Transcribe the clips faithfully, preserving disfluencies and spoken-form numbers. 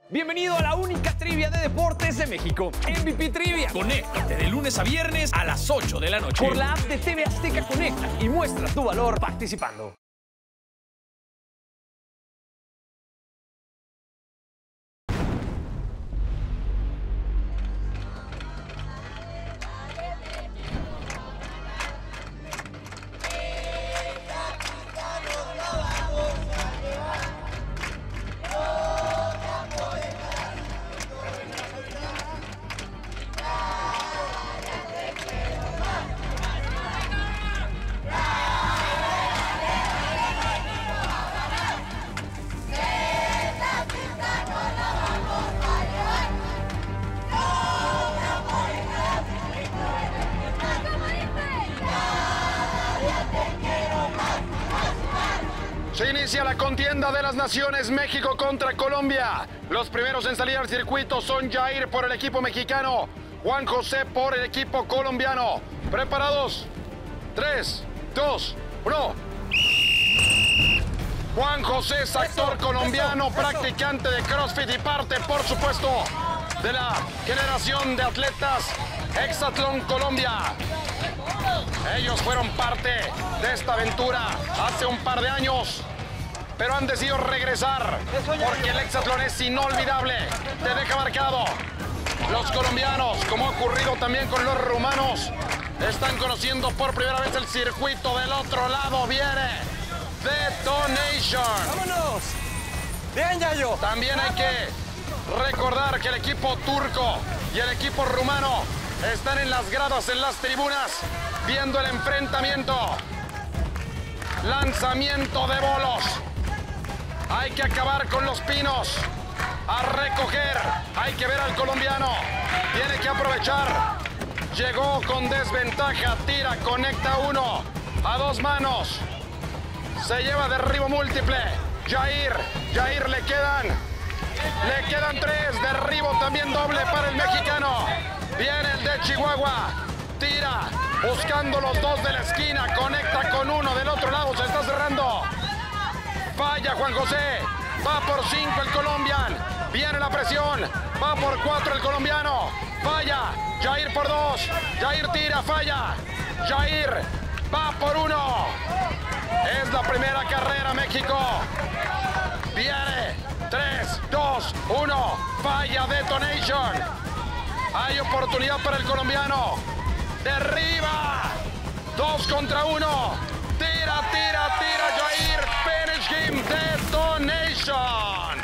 Bienvenido a la única trivia de deportes de México, M V P Trivia. Conéctate de lunes a viernes a las ocho de la noche. Por la app de T V Azteca Conecta y muestra tu valor participando. Se inicia la contienda de las naciones, México contra Colombia. Los primeros en salir al circuito son Jair por el equipo mexicano, Juan José por el equipo colombiano. ¿Preparados? tres, dos, uno. Juan José es actor colombiano, practicante de CrossFit y parte, por supuesto, de la generación de atletas Hexatlón Colombia. Ellos fueron parte de esta aventura hace un par de años, pero han decidido regresar porque el hexatlón es inolvidable, te deja marcado. Los colombianos, como ha ocurrido también con los rumanos, están conociendo por primera vez el circuito. Del otro lado viene Detonation. ¡Vámonos! ¡Bien, Yayo! También hay que recordar que el equipo turco y el equipo rumano están en las gradas, en las tribunas, viendo el enfrentamiento. Lanzamiento de bolos. Hay que acabar con los pinos. A recoger. Hay que ver al colombiano. Tiene que aprovechar. Llegó con desventaja. Tira, conecta uno. A dos manos. Se lleva derribo múltiple. Jair. Jair le quedan. Le quedan tres. Derribo también doble para el mexicano. Viene el de Chihuahua. Tira. Buscando los dos de la esquina. Conecta con uno. Del otro lado se está cerrando. Falla Juan José. Va por cinco el colombiano. Viene la presión. Va por cuatro el colombiano. Falla. Jair por dos. Jair tira. Falla. Jair va por uno. Es la primera carrera, México. Viene. tres, dos, uno. Falla Detonation. Hay oportunidad para el colombiano. Derriba. Dos contra uno. Tira, tira, tira. Jair. Finish him. Detonation.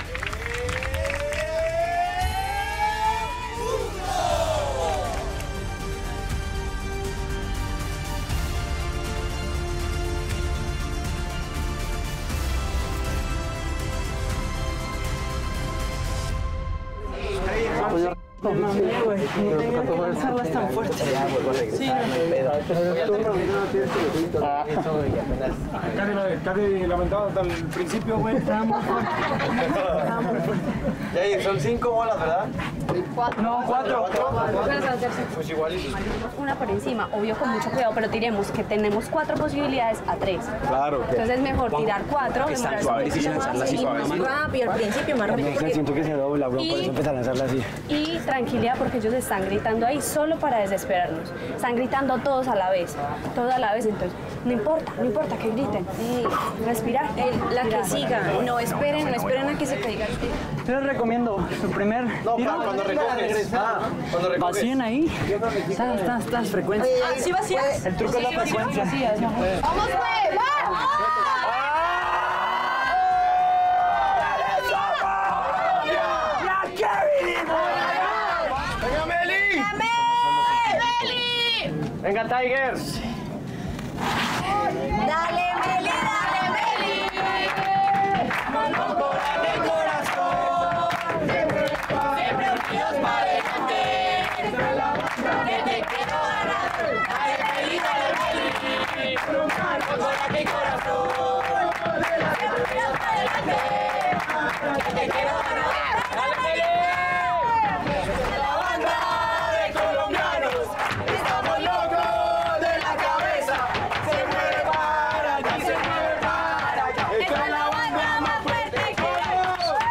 No mames, güey. No tenía que lanzarlas tan fuerte. Sí, Casi lamentado hasta el principio, güey. estamos fuertes. Ya, son cinco bolas, ¿verdad? No, cuatro. Pues igualito. Una por encima, obvio con mucho cuidado, pero tiremos que tenemos cuatro posibilidades a tres. Claro. Entonces es mejor tirar cuatro, demorarse un poquito más y más rápido al principio, más rápido. Siento que se dobla, bro, por eso empezar a lanzarla así. Y tranquilidad porque ellos están gritando ahí solo para desesperarnos. Están gritando todos a la vez, todos a la vez, entonces no importa, no importa que griten. Respirar. La que siga, no esperen, no esperen a que se caiga. Yo les recomiendo su primer No, tiro. cuando recoges. Ah, cuando recoges. Vacíen ahí. Estás, estás, estás frecuencias. ¿Sí vacías? El truco es la frecuencia. ¡Vamos, güey! ¡Va! ¡Venga, Meli! ¡Meli! ¡Venga, Tigers! ¡Dale, Meli, dale, Meli! Con el corazón, siempre, siempre unidos para adelante. Que te quiero ganar. Dale, Meli, dale, Meli. Con el corazón, siempre unidos para adelante. Que te quiero ganar. Dale, Meli. La banda de colombianos, estamos locos de la cabeza. Se mueve para allá, se mueve para allá. Esta es la banda más fuerte que hay.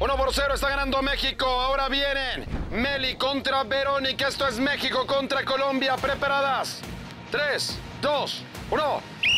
uno por cero está ganando México. Ahora vienen Meli contra Verónica. Esto es México contra Colombia. ¿Preparadas? tres, dos, uno.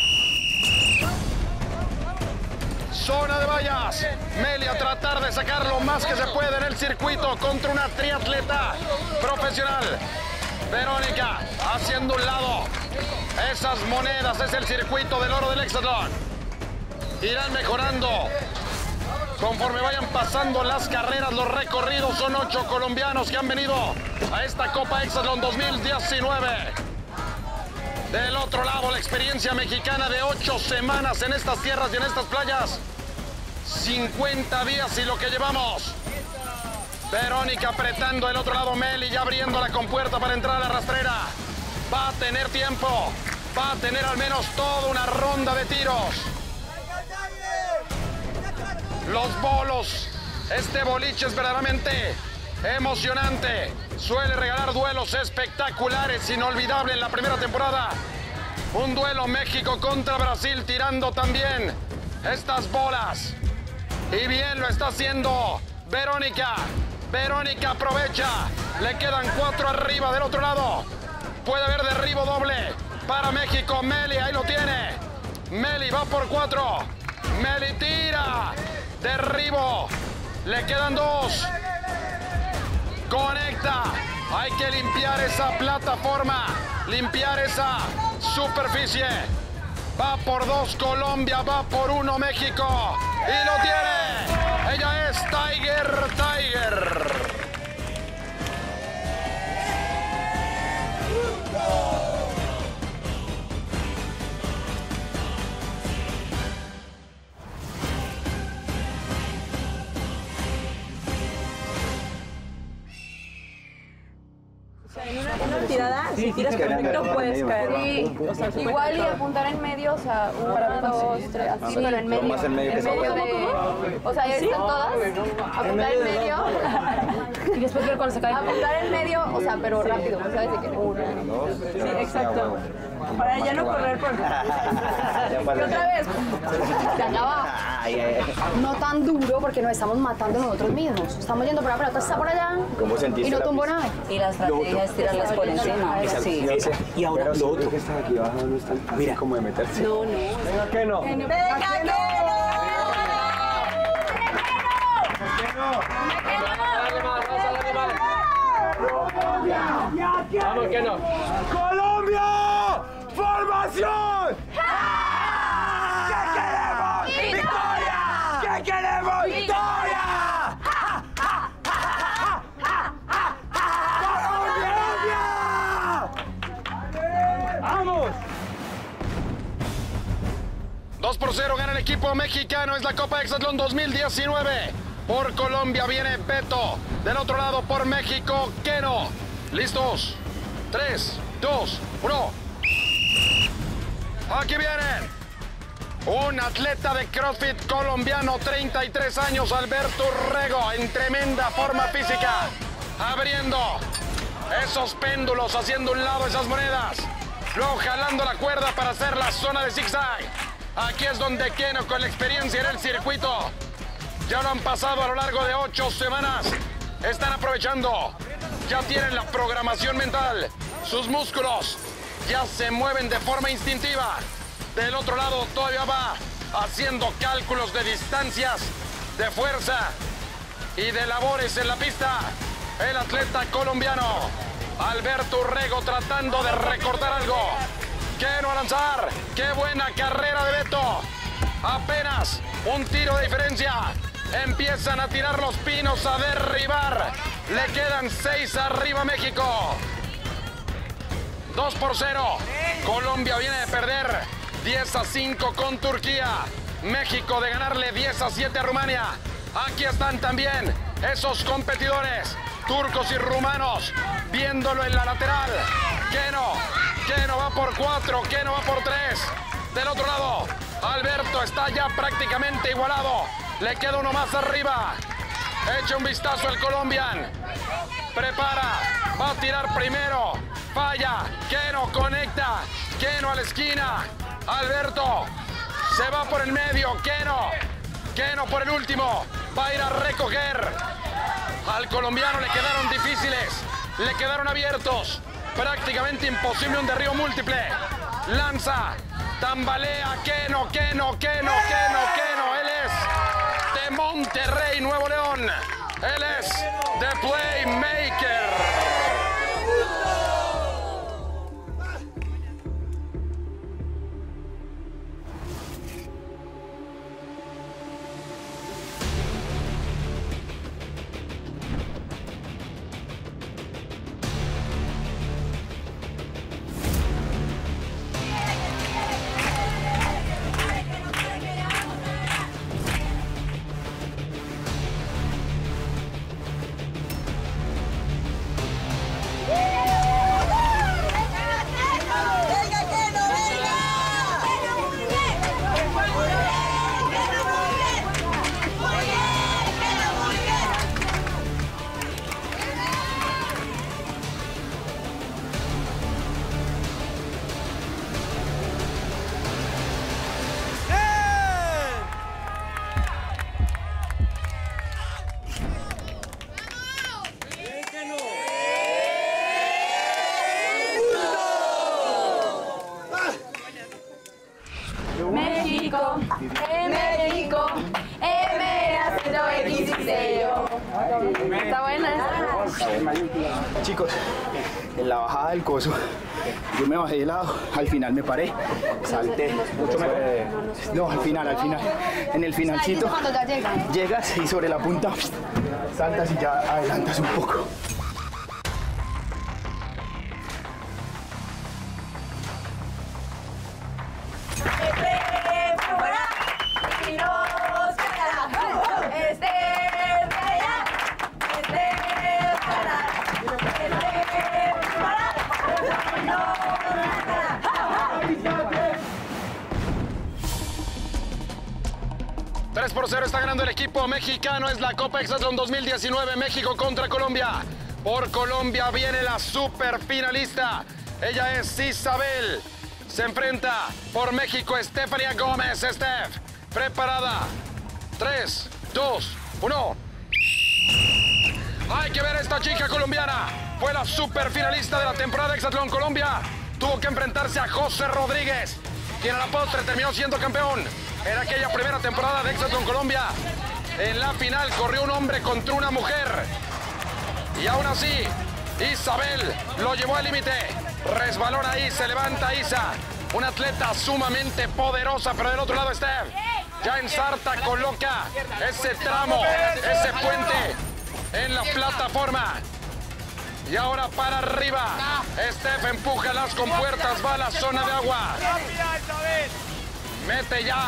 Zona de vallas. Meli a tratar de sacar lo más que se puede en el circuito contra una triatleta profesional. Verónica haciendo un lado. Esas monedas es el circuito del oro del hexatlón. Irán mejorando conforme vayan pasando las carreras, los recorridos. Son ocho colombianos que han venido a esta Copa Hexatlón dos mil diecinueve. Del otro lado, la experiencia mexicana de ocho semanas en estas tierras y en estas playas. cincuenta días y lo que llevamos. Verónica apretando el otro lado, Meli ya abriendo la compuerta para entrar a la rastrera. Va a tener tiempo, va a tener al menos toda una ronda de tiros. Los bolos, este boliche es verdaderamente emocionante. Suele regalar duelos espectaculares, inolvidable en la primera temporada. Un duelo México contra Brasil tirando también estas bolas. Y bien lo está haciendo Verónica. Verónica aprovecha. Le quedan cuatro arriba del otro lado. Puede haber derribo doble para México. Meli, ahí lo tiene. Meli va por cuatro. Meli tira. Derribo. Le quedan dos. Conecta. Hay que limpiar esa plataforma. Limpiar esa superficie. Va por dos Colombia. Va por uno México. Y lo tiene. Ella es Tiger Tiger. En una, en una tirada, si tiras perfecto, puedes caer. Sí, o sea, igual y apuntar en medio, o sea, una, dos, tres, así, pero en medio. Más en medio que En medio de, o sea, ya están todas, apuntar en medio. Y después ver cuando se cae. Apuntar en medio, o sea, pero rápido, ¿sabes? De que uno, dos, Sí, exacto. Para ya no correr por... Y otra vez, se acaba. No tan duro porque nos estamos matando nosotros mismos. Estamos yendo por la pelota, está por allá ¿Cómo sentiste y no la tumbó pista? nada. Y la estrategia es tirarlas por encima. Sí. Y ahora lo otro que está aquí abajo no está mira como de meterse. No, no. ¿Por qué no? Vamos, que no. ¡Colombia! ¡Formación! ¿Qué queremos? ¡Victoria! ¿Qué queremos? ¡Victoria! ¡Colombia! ¡Vamos! dos por cero gana el equipo mexicano. Es la Copa Hexatlón dos mil diecinueve. Por Colombia viene Beto. Del otro lado por México, Keno. ¿Listos? tres, dos, uno. Aquí vienen. Un atleta de CrossFit colombiano, treinta y tres años, Alberto Urrego, en tremenda forma física. Abriendo esos péndulos, haciendo un lado esas monedas. Luego jalando la cuerda para hacer la zona de zigzag. Aquí es donde Keno, con la experiencia en el circuito, ya lo han pasado a lo largo de ocho semanas. Están aprovechando. Ya tienen la programación mental. Sus músculos ya se mueven de forma instintiva. Del otro lado todavía va haciendo cálculos de distancias, de fuerza y de labores en la pista. El atleta colombiano Alberto Urrego tratando de recortar algo. Keno a lanzar. ¡Qué buena carrera de Beto! Apenas un tiro de diferencia. Empiezan a tirar los pinos, a derribar. Le quedan seis arriba México. dos por cero. Colombia viene de perder diez a cinco con Turquía. México de ganarle diez a siete a Rumania. Aquí están también esos competidores turcos y rumanos viéndolo en la lateral. Keno, Keno va por cuatro, Keno va por tres. Del otro lado, Alberto está ya prácticamente igualado. Le queda uno más arriba. Echa un vistazo al colombian. Prepara, va a tirar primero. Falla, Keno conecta. Keno a la esquina. Alberto se va por el medio. Keno, Keno por el último. Va a ir a recoger. Al colombiano le quedaron difíciles. Le quedaron abiertos. Prácticamente imposible un derribo múltiple. Lanza. Tambalea. Que no, que no, que no, que no, que no. Él es de Monterrey, Nuevo León. Él es The Playmaker. México, en México, M acento X y sello. Está buena esa. Chicos, en la bajada del coso, yo me bajé de lado, al final me paré, salté. No, al final, al final. En el finalcito, cuando ya llegan. llegas y sobre la punta saltas y ya adelantas un poco. tres por cero está ganando el equipo mexicano. Es la Copa Hexatlón dos mil diecinueve. México contra Colombia. Por Colombia viene la super finalista. Ella es Isabel. Se enfrenta por México Estefanía Gómez. Steph, preparada. tres, dos, uno. Hay que ver a esta chica colombiana. Fue la super finalista de la temporada de Hexatlón. Colombia tuvo que enfrentarse a José Rodríguez, quien a la postre terminó siendo campeón. En aquella primera temporada de Hexatlón Colombia, en la final corrió un hombre contra una mujer. Y aún así, Isabel lo llevó al límite. Resbalón ahí, se levanta Isa. Una atleta sumamente poderosa, pero del otro lado Steph ya ensarta, coloca ese tramo, ese puente en la plataforma. Y ahora para arriba. Steph empuja las compuertas, va a la zona de agua. Mete ya.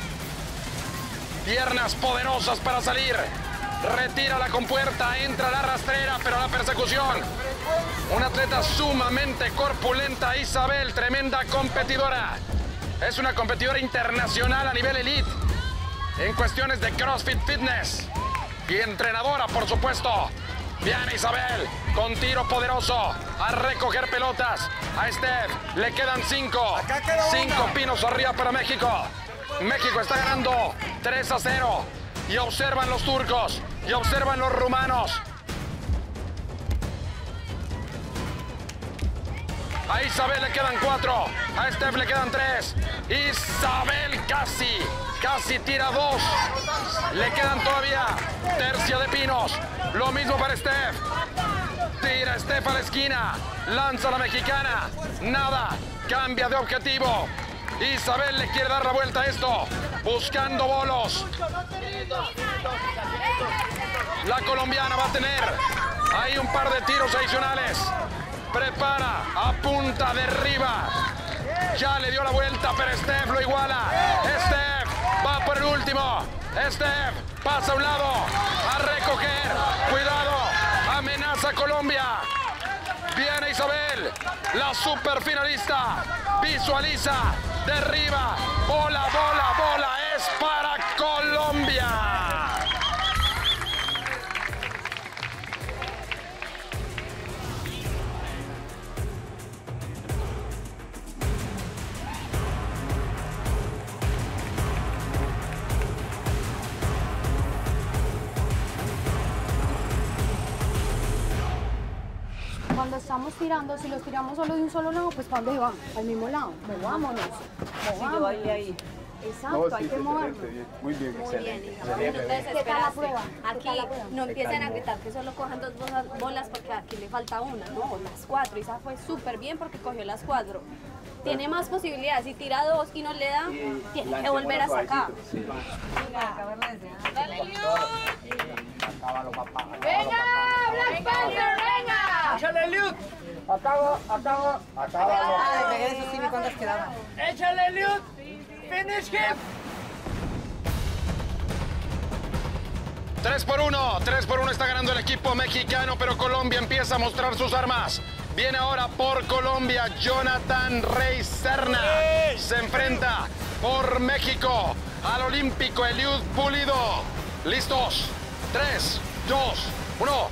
Piernas poderosas para salir. Retira la compuerta, entra la rastrera, pero la persecución. Una atleta sumamente corpulenta, Isabel, tremenda competidora. Es una competidora internacional a nivel elite en cuestiones de CrossFit Fitness. Y entrenadora, por supuesto. Viene Isabel con tiro poderoso a recoger pelotas. A Steph le quedan cinco. Cinco pinos arriba para México. México está ganando tres a cero. Y observan los turcos. Y observan los rumanos. A Isabel le quedan cuatro. A Steph le quedan tres. Isabel casi, casi tira dos. Le quedan todavía tercia de pinos. Lo mismo para Steph. Tira Steph a la esquina. Lanza a la mexicana. Nada. Cambia de objetivo. Isabel le quiere dar la vuelta a esto. Buscando bolos. La colombiana va a tener ahí un par de tiros adicionales. Prepara, apunta, derriba. Ya le dio la vuelta, pero Steph lo iguala. Steph va por el último. Steph pasa a un lado. A recoger. Cuidado. Amenaza Colombia. Viene Isabel. La super finalista. Visualiza. Derriba. Bola, bola, bola. Es para Colombia. Cuando estamos tirando, si los tiramos solo de un solo lado, pues ¿para dónde van? Al mismo lado. Movámonos. Sí, yo bailé ahí. Exacto, No, hay sí, que movernos. Muy bien, Muy excelente. bien, hija. Excelente. No te desesperas. Prueba. Aquí no empiecen a gritar que solo cojan dos bolas- bolas porque aquí le falta una, no, las cuatro. Isa fue súper bien porque cogió las cuatro. Tiene más posibilidades. Si tira dos y no le da, tiene que volver a sacar. ¡Dale, Eliud! ¡Venga, Black Panther, venga! ¡Échale, Eliud! Acabo, acabo, acabo. Ah, de pegué eso sí vi cuántas quedaban. ¡Échale, Eliud! ¡Finish him! tres por uno, tres por uno está ganando el equipo mexicano, pero Colombia empieza a mostrar sus armas. Viene ahora por Colombia Jonathan Rey Serna. Se enfrenta por México al olímpico Eliud Pulido. ¿Listos? tres, dos, uno.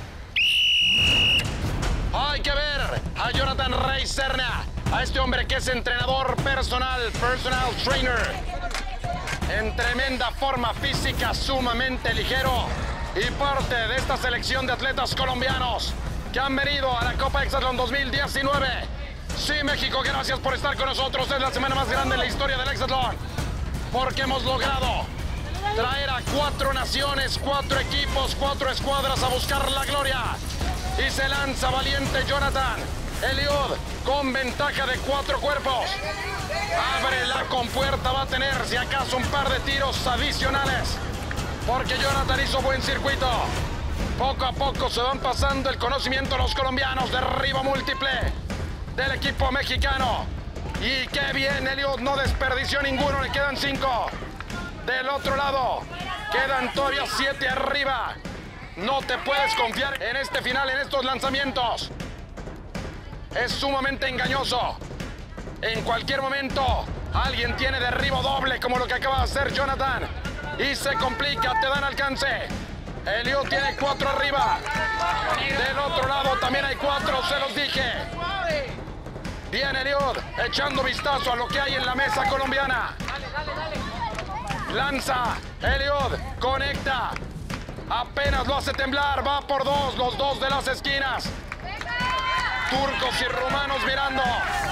Hay que ver a Jonathan Rey Serna, a este hombre que es entrenador personal, personal trainer. En tremenda forma física, sumamente ligero y parte de esta selección de atletas colombianos que han venido a la Copa Hexatlón dos mil diecinueve. Sí, México, gracias por estar con nosotros. Es la semana más grande en la historia del Hexatlón, porque hemos logrado traer a cuatro naciones, cuatro equipos, cuatro escuadras a buscar la gloria. Y se lanza valiente Jonathan Eliud con ventaja de cuatro cuerpos. Abre la compuerta, va a tener si acaso un par de tiros adicionales, porque Jonathan hizo buen circuito. Poco a poco se van pasando el conocimiento los colombianos. Derribo múltiple del equipo mexicano. Y qué bien, Eliud no desperdició ninguno, le quedan cinco. Del otro lado quedan todavía siete arriba. No te puedes confiar en este final, en estos lanzamientos. Es sumamente engañoso. En cualquier momento alguien tiene derribo doble como lo que acaba de hacer Jonathan y se complica, te dan alcance. Eliud tiene cuatro arriba. Del otro lado también hay cuatro, se los dije. Bien, Eliud echando vistazo a lo que hay en la mesa colombiana. Lanza, Eliud conecta. Apenas lo hace temblar, va por dos, los dos de las esquinas. Turcos y rumanos mirando.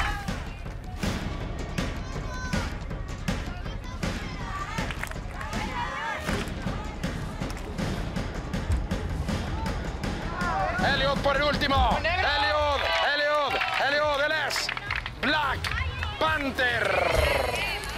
Eliud por el último. Eliud, Eliud, Eliud, él es Black Panther.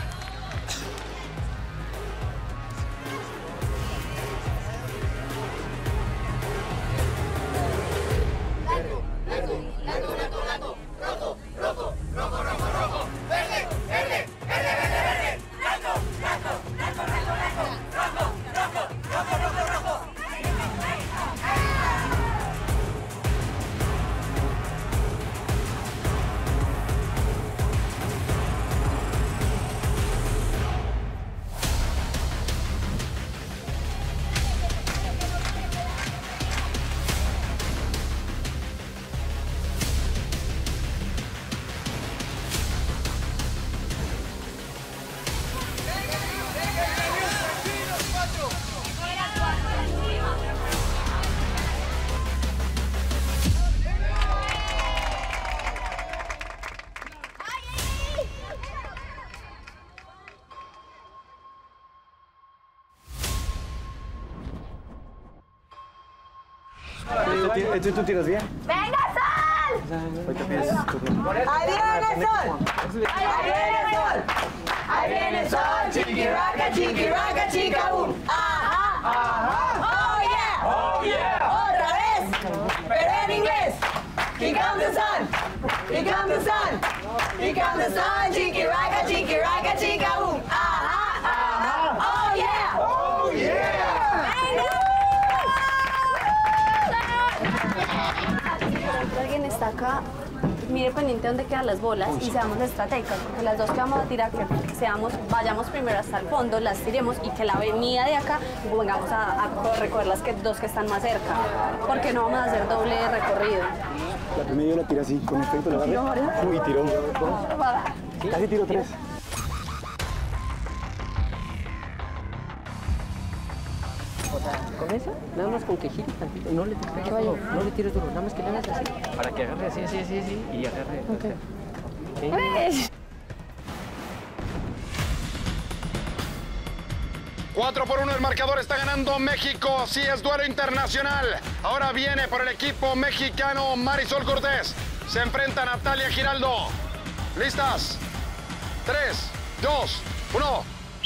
¿Tú, tú tiras bien? ¡Venga, Sol! ¡Ahí viene el sol! ¡Ahí viene el sol! ¡Ahí viene el sol! ¡Chiqui raca, chiqui raca, chica boom! ¡Ajá! ¡Ajá! ¡Oh yeah! ¡Oh yeah! ¡Otra vez! ¡Pero en inglés! ¡Here comes the sun! ¡Here comes the sun! ¡Here comes the sun! ¡Chiqui raca, chiqui raca, chica boom! ¡Ajá! ¡Ajá! ¡Oh yeah! ¡Oh yeah! ¡Venga! Alguien está acá, mire pendiente dónde quedan las bolas y seamos estratégicos, porque las dos que vamos a tirar, que seamos, vayamos primero hasta el fondo, las tiremos y que la venida de acá vengamos a, a recoger las que, dos que están más cerca, porque no vamos a hacer doble recorrido. La primera yo la tiré así, con efecto la agarré. Uy, tiró. Casi tiro tres. O sea, Con esa, nada más con que gire tantito. No le tires duro, no le tires duro, nada más que le hagas así. Para que agarre así, así, así, así y agarre. Okay. Okay. cuatro por uno el marcador, está ganando México. Sí, es duelo internacional. Ahora viene por el equipo mexicano Marisol Cortés. Se enfrenta a Natalia Giraldo. ¿Listas? tres, dos, uno.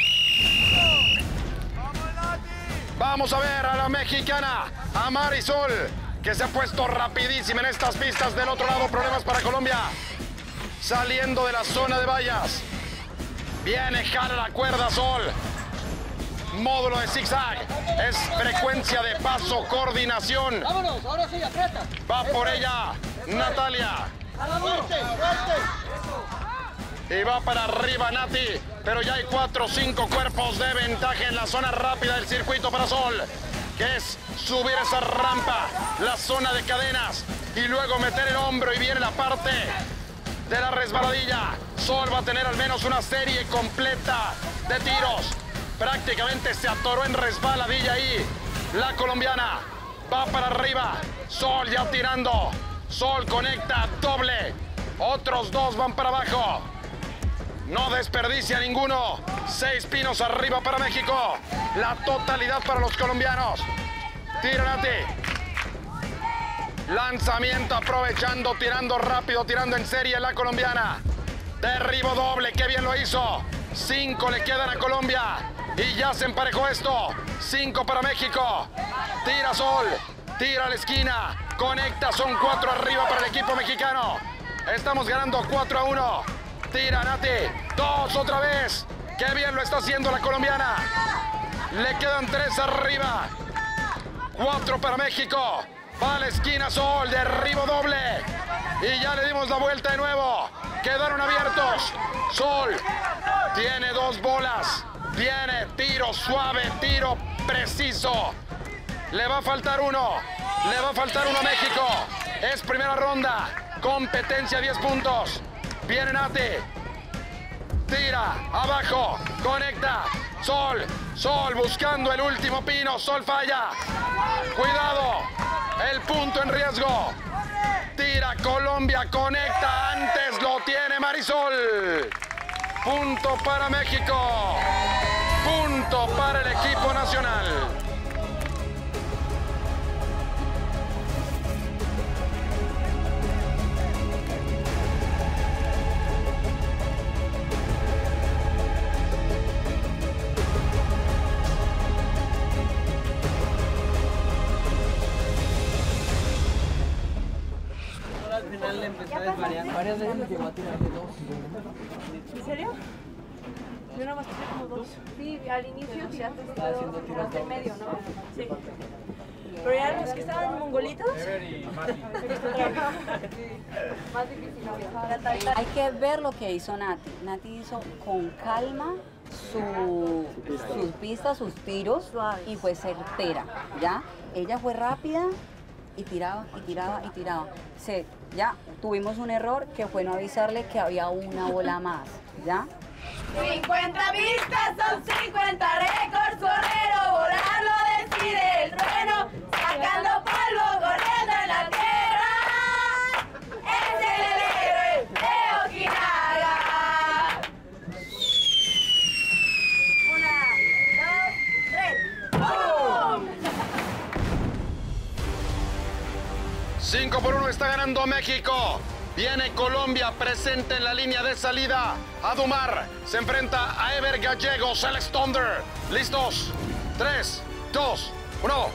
Vamos a ver a la mexicana, a Marisol, que se ha puesto rapidísima en estas pistas. Del otro lado, problemas para Colombia. Saliendo de la zona de vallas. Viene, jala la cuerda Sol. Módulo de zigzag. Es frecuencia de paso, coordinación. Vámonos, ahora sí, aprieta. Va por ella Natalia. Fuerte, fuerte. Y va para arriba Nati, pero ya hay cuatro o cinco cuerpos de ventaja en la zona rápida del circuito para Sol, que es subir esa rampa, la zona de cadenas, y luego meter el hombro y viene la parte de la resbaladilla. Sol va a tener al menos una serie completa de tiros. Prácticamente se atoró en resbaladilla ahí. La colombiana va para arriba. Sol ya tirando. Sol conecta doble. Otros dos van para abajo. No desperdicia ninguno. Seis pinos arriba para México. La totalidad para los colombianos. Tira Nati. Lanzamiento aprovechando, tirando rápido, tirando en serie la colombiana. Derribo doble, qué bien lo hizo. Cinco le quedan a Colombia. Y ya se emparejó esto. Cinco para México. Tira Sol. Tira a la esquina. Conecta, son cuatro arriba para el equipo mexicano. Estamos ganando cuatro a uno. Tira Nati. Dos otra vez. Qué bien lo está haciendo la colombiana. Le quedan tres arriba. Cuatro para México. Va a la esquina Sol. Derribo doble. Y ya le dimos la vuelta de nuevo. Quedaron abiertos. Sol tiene dos bolas. Viene tiro suave, tiro preciso. Le va a faltar uno. Le va a faltar uno a México. Es primera ronda. Competencia diez puntos. Viene Nati. Tira abajo. Conecta. Sol. Sol buscando el último pino. Sol falla. Cuidado. El punto en riesgo. Tira Colombia. Conecta. Antes lo tiene Marisol. Punto para México. Punto para el equipo nacional. Al final le empezó a desvariar. Varias veces llegó a tirar de dos. ¿En serio? Yo nada más tiré como dos. Sí, al inicio tiraste Estaba haciendo tiros de dobles. medio, ¿no? Sí. Pero ya los que estaban mongolitos. Más difícil, obvio. Hay que ver lo que hizo Nati. Nati hizo con calma su, sus pistas, sus tiros y fue certera, ¿ya? Ella fue rápida y tiraba, y tiraba, y tiraba. Se, ya tuvimos un error que fue no avisarle que había una bola más, ¿ya? cincuenta vistas son cincuenta récords, guerrero, volar lo decide el trueno, sacando polvo, corriendo en la tierra, es el héroe de Ojinaga. Una, dos, tres, ¡pum! cinco por uno está ganando México. Viene Colombia presente en la línea de salida. Adumar se enfrenta a Ever Gallegos, el Thunder. ¿Listos? tres, dos, uno.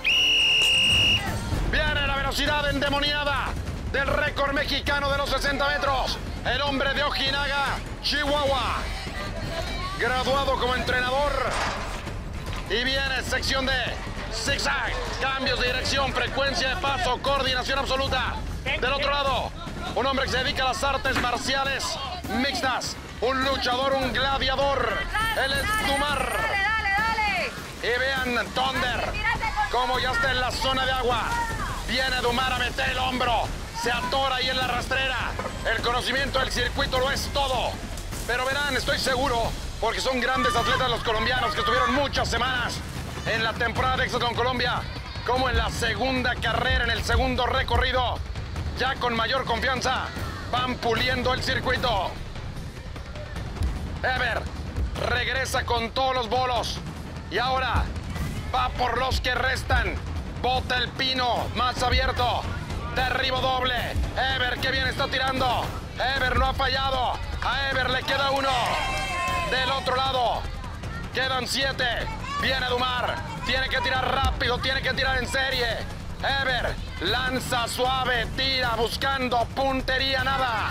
Viene la velocidad endemoniada del récord mexicano de los sesenta metros. El hombre de Ojinaga, Chihuahua. Graduado como entrenador. Y viene sección de zigzag. Cambios de dirección, frecuencia de paso, coordinación absoluta. Del otro lado, un hombre que se dedica a las artes marciales mixtas. Un luchador, un gladiador. Él es Dumar. Dale, dale, dale. Y vean Thunder, como ya está en la zona de agua. Viene Dumar a meter el hombro. Se atora ahí en la rastrera. El conocimiento del circuito lo es todo. Pero verán, estoy seguro, porque son grandes atletas los colombianos que estuvieron muchas semanas en la temporada de Hexatlón Colombia, como en la segunda carrera, en el segundo recorrido, ya con mayor confianza, van puliendo el circuito. Ever regresa con todos los bolos y ahora va por los que restan. Bota el pino más abierto. Derribo doble. Ever, que bien está tirando. Ever no ha fallado. A Ever le queda uno. Del otro lado quedan siete. Viene Dumar. Tiene que tirar rápido. Tiene que tirar en serie. Ever lanza suave. Tira buscando puntería. Nada.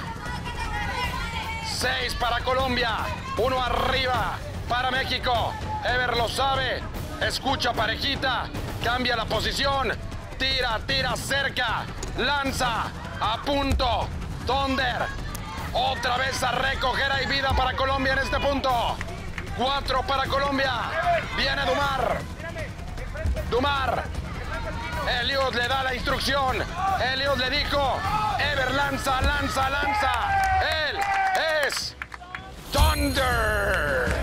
Seis para Colombia. Uno arriba para México. Ever lo sabe. Escucha parejita. Cambia la posición. Tira, tira cerca. Lanza. A punto. Thunder. Otra vez a recoger. Hay vida para Colombia en este punto. Cuatro para Colombia. Viene Dumar. Dumar. Eliud le da la instrucción. Eliud le dijo. Ever lanza, lanza, lanza. Él es Thunder.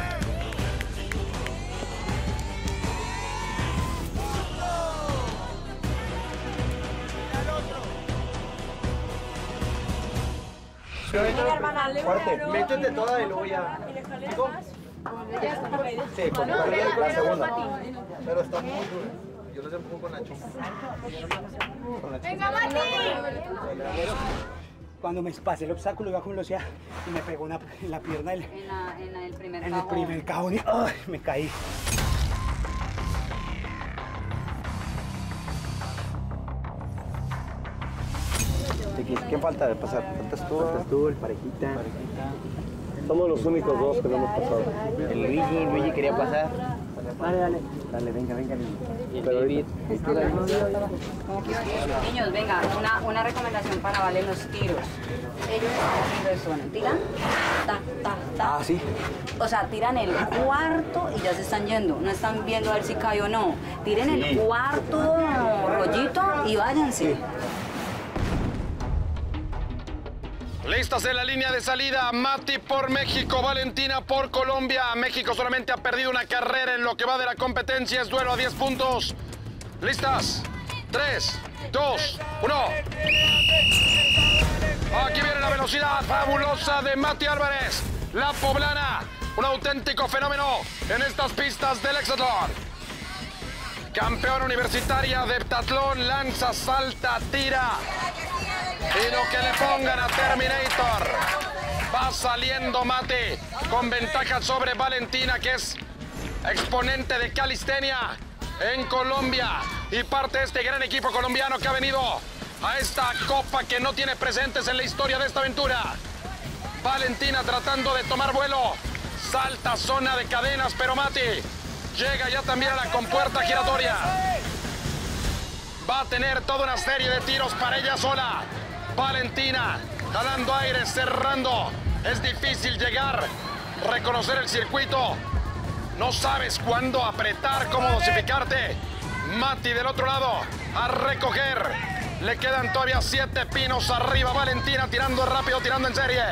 Fuerte. Métete toda de luego ya. ¿Digo? Sí, con la segunda. Pero está muy duro. Yo los empujo con Nacho. ¡Venga, Mati! Cuando me pasé el obstáculo iba con velocidad y me pegó una, en la pierna el, En, la- en el primer en el cajón. primer cajón y ¡ay! Me caí. ¿Quién falta de pasar? ¿Faltas tú? Faltas tú, el parejita. Somos los únicos dos que no hemos pasado. El Luigi, Luigi quería pasar. Dale, dale. Dale, venga, venga. Y el David. Niños, venga, una, una recomendación para Vale los tiros. Ellos resuenan, tiran, ta, ta, ta. Ah, sí. O sea, tiran el cuarto y ya se están yendo. No están viendo a ver si cae o no. Tiren Sí. el cuarto rollito y váyanse. Listas en la línea de salida. Mati por México, Valentina por Colombia. México solamente ha perdido una carrera en lo que va de la competencia. Es duelo a diez puntos. Listas. tres, dos, uno. Aquí viene la velocidad fabulosa de Mati Álvarez. La poblana. Un auténtico fenómeno en estas pistas del hexatlón. Campeona universitaria de heptatlón. Lanza, salta, tira. Y lo que le pongan a Terminator. Va saliendo Mati con ventaja sobre Valentina, que es exponente de calistenia en Colombia y parte de este gran equipo colombiano que ha venido a esta copa que no tiene presentes en la historia de esta aventura. Valentina tratando de tomar vuelo. Salta zona de cadenas, pero Mati llega ya también a la compuerta giratoria. Va a tener toda una serie de tiros para ella sola. Valentina, jalando aire, cerrando. Es difícil llegar, reconocer el circuito. No sabes cuándo apretar, cómo dosificarte. Mati del otro lado, a recoger. Le quedan todavía siete pinos arriba. Valentina tirando rápido, tirando en serie.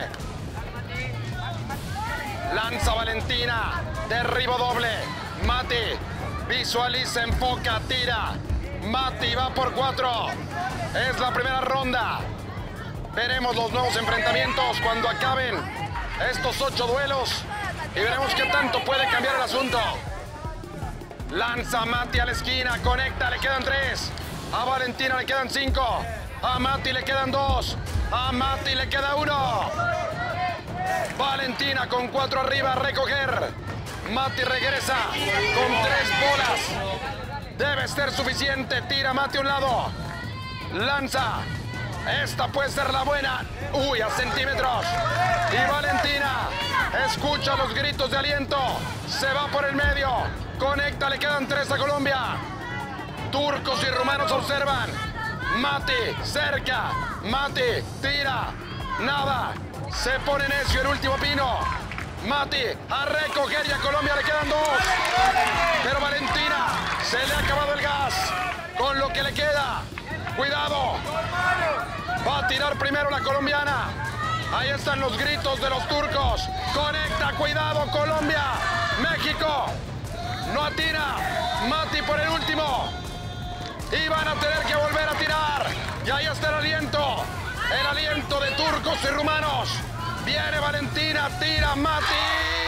Lanza Valentina, derribo doble. Mati, visualiza, enfoca, tira. Mati va por cuatro. Es la primera ronda. Veremos los nuevos enfrentamientos cuando acaben estos ocho duelos y veremos qué tanto puede cambiar el asunto. Lanza Mati a la esquina, conecta, le quedan tres. A Valentina le quedan cinco. A Mati le quedan dos. A Mati le queda uno. Valentina con cuatro arriba a recoger. Mati regresa con tres bolas. Debe ser suficiente. Tira Mati a un lado. Lanza. Esta puede ser la buena. Uy, a centímetros. Y Valentina escucha los gritos de aliento. Se va por el medio. Conecta, le quedan tres a Colombia. Turcos y rumanos observan. Mati, cerca. Mati, tira. Nada. Se pone necio el último pino. Mati, a recoger y a Colombia le quedan dos. Pero Valentina, se le ha acabado el gas. Con lo que le queda. Cuidado. Va a tirar primero la colombiana. Ahí están los gritos de los turcos. Conecta, cuidado, Colombia. México. No atira. Mati por el último. Y van a tener que volver a tirar. Y ahí está el aliento. El aliento de turcos y rumanos. Viene Valentina, tira Mati.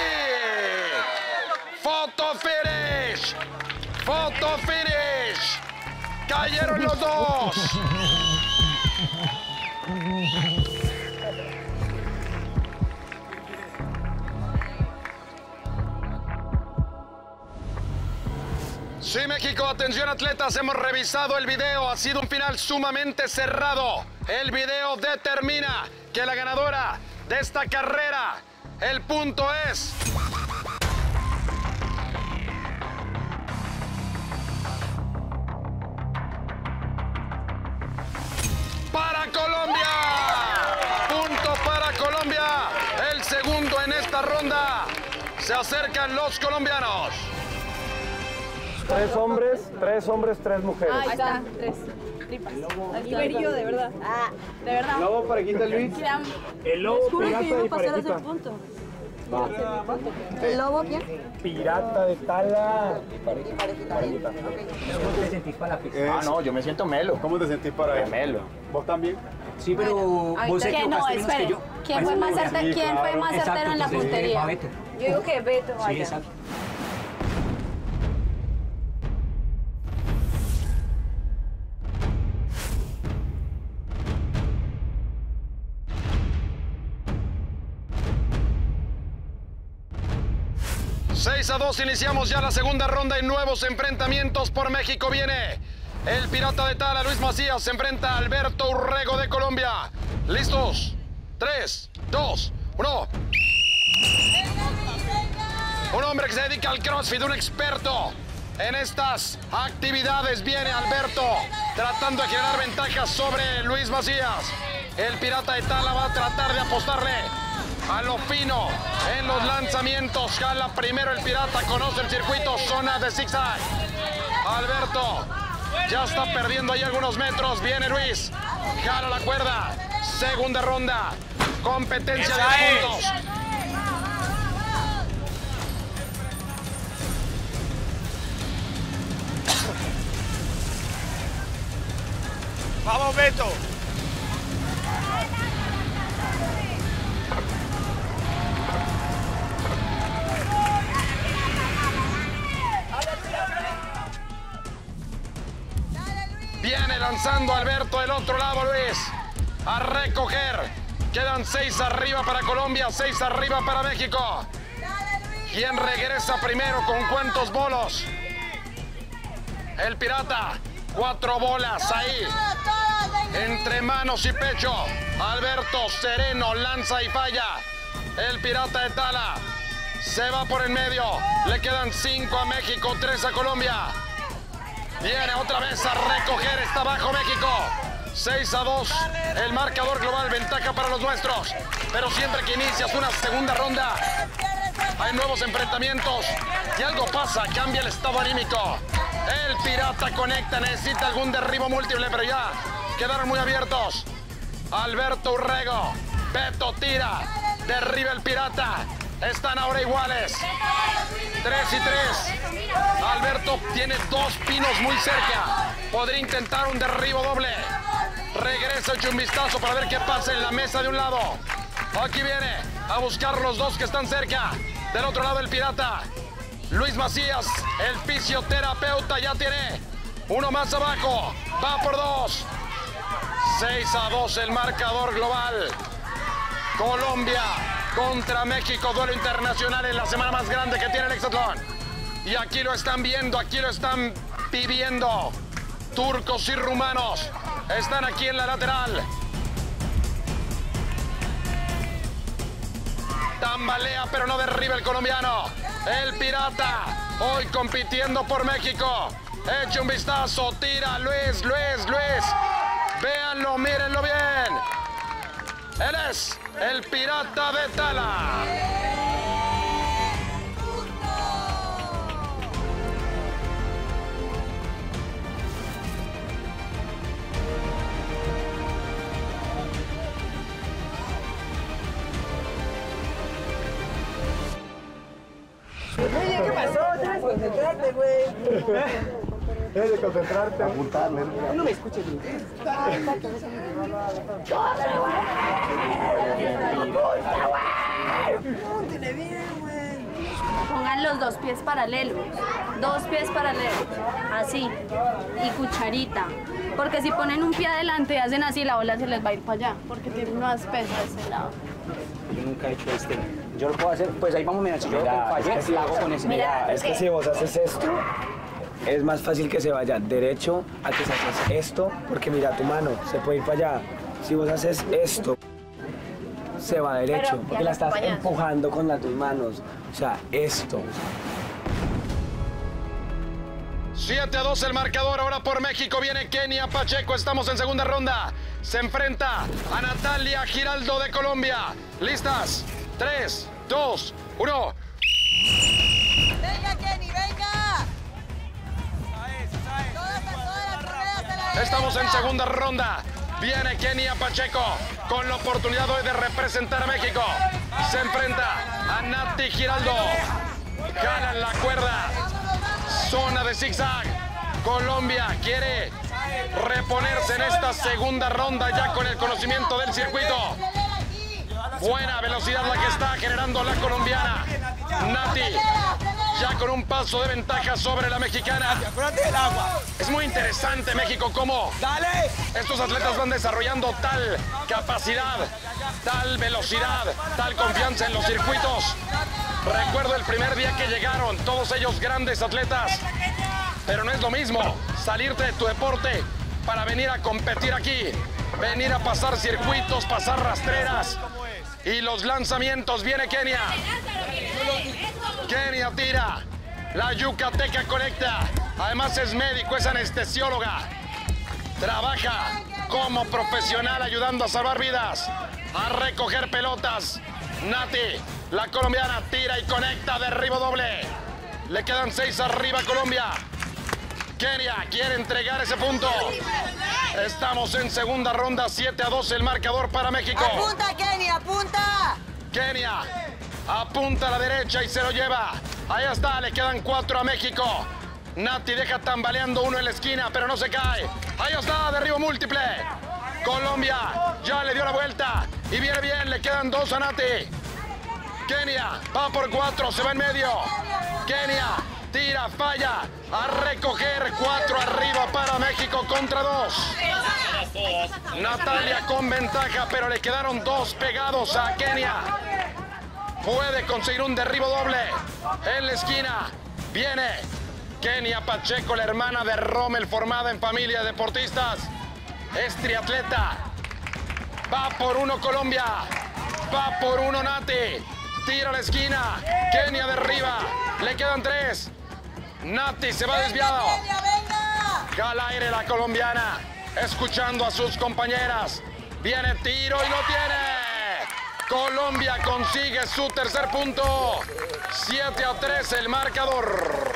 Photo finish. Photo finish. Cayeron los dos. Sí, México, atención atletas, hemos revisado el video, ha sido un final sumamente cerrado. El video determina que la ganadora de esta carrera, el punto es... ¡para Colombia! Punto para Colombia, el segundo en esta ronda. Se acercan los colombianos. Tres hombres, tres hombres, tres mujeres. Ahí está, tres. Tripas. Iberio, de verdad. Ah, de verdad. Lobo, parejita, Luis. El lobo, pirata y parejita. Va. ¿El lobo quién? Pirata de Tala. Y parejita. ¿Cómo te sentís para la pizza? Ah, no, yo me siento melo. ¿Cómo te sentís para él? Melo. ¿Vos también? Sí, pero vos ¿Quién no? Espere. ¿Quién fue más certero, ¿quién fue más certero en la puntería? Yo digo que Beto vaya. Sí, exacto. seis a dos, iniciamos ya la segunda ronda y nuevos enfrentamientos. Por México viene el pirata de Tala, Luis Macías, se enfrenta a Alberto Urrego de Colombia. ¿Listos? tres, dos, uno. Un hombre que se dedica al CrossFit, un experto en estas actividades. Viene Alberto tratando de generar ventajas sobre Luis Macías. El pirata de Tala va a tratar de apostarle a lo fino en los lanzamientos. Jala primero el pirata, conoce el circuito, zona de zigzag. Alberto ya está perdiendo ahí algunos metros. Viene Luis, jala la cuerda. Segunda ronda, competencia de puntos. Vamos, Beto. Viene lanzando Alberto del otro lado, Luis. A recoger. Quedan seis arriba para Colombia, seis arriba para México. ¿Quién regresa primero? ¿Con cuántos bolos? El pirata. Cuatro bolas ahí. Entre manos y pecho. Alberto sereno, lanza y falla. El pirata de Tala se va por el medio. Le quedan cinco a México, tres a Colombia. Viene otra vez a recoger, está abajo México. seis a dos, el marcador global, ventaja para los nuestros. Pero siempre que inicias una segunda ronda, hay nuevos enfrentamientos y algo pasa, cambia el estado anímico. El pirata conecta, necesita algún derribo múltiple, pero ya quedaron muy abiertos. Alberto Urrego, Beto tira, derriba el pirata. Están ahora iguales. tres y tres. Alberto tiene dos pinos muy cerca. Podría intentar un derribo doble. Regresa, echa un vistazo para ver qué pasa en la mesa de un lado. Aquí viene a buscar los dos que están cerca. Del otro lado el pirata. Luis Macías, el fisioterapeuta, ya tiene uno más abajo. Va por dos. seis a dos el marcador global. Colombia contra México, duelo internacional en la semana más grande que tiene el hexatlón. Y aquí lo están viendo, aquí lo están viviendo. Turcos y rumanos están aquí en la lateral. Tambalea, pero no derriba el colombiano. El pirata, hoy compitiendo por México. Echa un vistazo, tira Luis, Luis, Luis. Véanlo, mírenlo bien. Él es el pirata de Tala. Oye, ¿qué pasó? concentrarte, güey. Debes de concentrarte. Apuntarle. No me escuches, güey. Póntele bien, güey. Pongan los dos pies paralelos. Dos pies paralelos. Así. Y cucharita. Porque si ponen un pie adelante y hacen así, la bola se les va a ir para allá. Porque tiene más peso a ese lado. Yo nunca he hecho este. Yo lo puedo hacer, pues ahí vamos, mira, si yo Mira, fallé, es que si la hago vos- con ese. Mira, es que si vos haces esto, es más fácil que se vaya derecho a que se haces esto, porque mira, tu mano se puede ir para allá. Si vos haces esto, se va derecho, Pero, porque ya la lo estás acompañas. empujando con las dos manos. O sea, esto. siete a dos el marcador, ahora por México viene Kenia Pacheco, estamos en segunda ronda. Se enfrenta a Natalia Giraldo de Colombia. ¿Listas? tres, dos, uno. Venga, Kenny, venga. Todas, todas las ruedas a la Estamos en derecha. segunda ronda. Viene Kenia Pacheco con la oportunidad hoy de representar a México. Se enfrenta a Nati Giraldo. Jalan la cuerda. Zona de zigzag. Colombia quiere reponerse en esta segunda ronda ya con el conocimiento del circuito. Buena velocidad la que está generando la colombiana. Nati ya con un paso de ventaja sobre la mexicana. Es muy interesante México cómo estos atletas van desarrollando tal capacidad, tal velocidad, tal confianza en los circuitos. Recuerdo el primer día que llegaron, todos ellos grandes atletas. Pero no es lo mismo salirte de tu deporte para venir a competir aquí, venir a pasar circuitos, pasar rastreras. Y los lanzamientos, viene Kenia. Kenia tira. La yucateca conecta. Además es médico, es anestesióloga. Trabaja como profesional ayudando a salvar vidas, a recoger pelotas. Nati, la colombiana, tira y conecta, derribo doble. Le quedan seis arriba Colombia. Kenia quiere entregar ese punto. Estamos en segunda ronda, siete a dos el marcador para México. Apunta, Kenny, apunta. Kenia apunta a la derecha y se lo lleva. Ahí está, le quedan cuatro a México. Nati deja tambaleando uno en la esquina, pero no se cae. Ahí está, derribo múltiple. Colombia ya le dio la vuelta y viene bien, le quedan dos a Nati. Kenia va por cuatro, se va en medio. Kenia tira, falla, a recoger, cuatro arriba para México contra dos. Natalia con ventaja, pero le quedaron dos pegados a Kenia. Puede conseguir un derribo doble en la esquina. Viene Kenia Pacheco, la hermana de Rommel, formada en familia de deportistas. Es triatleta. Va por uno Colombia. Va por uno Nati. Tira a la esquina. Kenia derriba. Le quedan tres. Nati se va desviado. Jala aire la colombiana. Escuchando a sus compañeras. Viene tiro y lo tiene. Colombia consigue su tercer punto. siete a tres el marcador.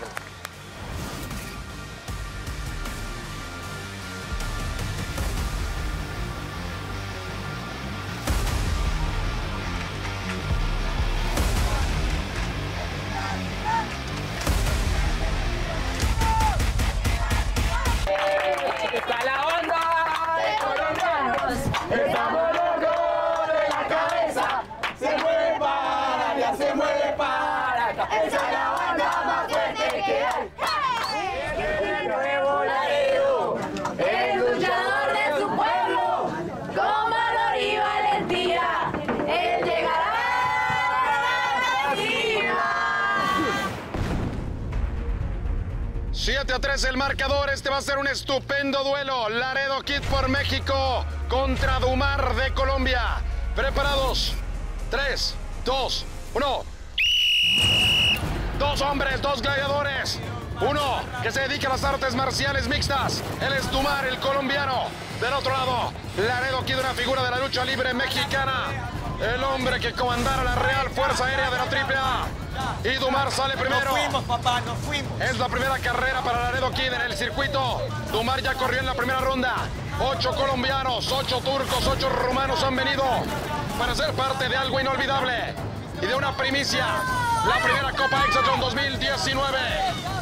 Está la onda de colombianos. Estamos locos de la cabeza. Se mueve para allá, se mueve para acá. Esa es la banda más fuerte que hay. El nuevo Laredo, el luchador de su pueblo, con valor y valentía, él llegará a la cima. siete a tres el marcador. Este va a ser un estupendo duelo. Laredo Kid por México contra Dumar de Colombia. ¿Preparados? tres, dos, uno. Dos hombres, dos gladiadores. Uno que se dedica a las artes marciales mixtas. Él es Dumar, el colombiano. Del otro lado, Laredo Kid, una figura de la lucha libre mexicana. El hombre que comandara la Real Fuerza Aérea de la Triple A. Y Dumar sale primero. Nos fuimos, papá, nos fuimos. Es la primera carrera para Laredo Kid en el circuito. Dumar ya corrió en la primera ronda. Ocho colombianos, ocho turcos, ocho rumanos han venido para ser parte de algo inolvidable y de una primicia. La primera Copa Hexatlón dos mil diecinueve.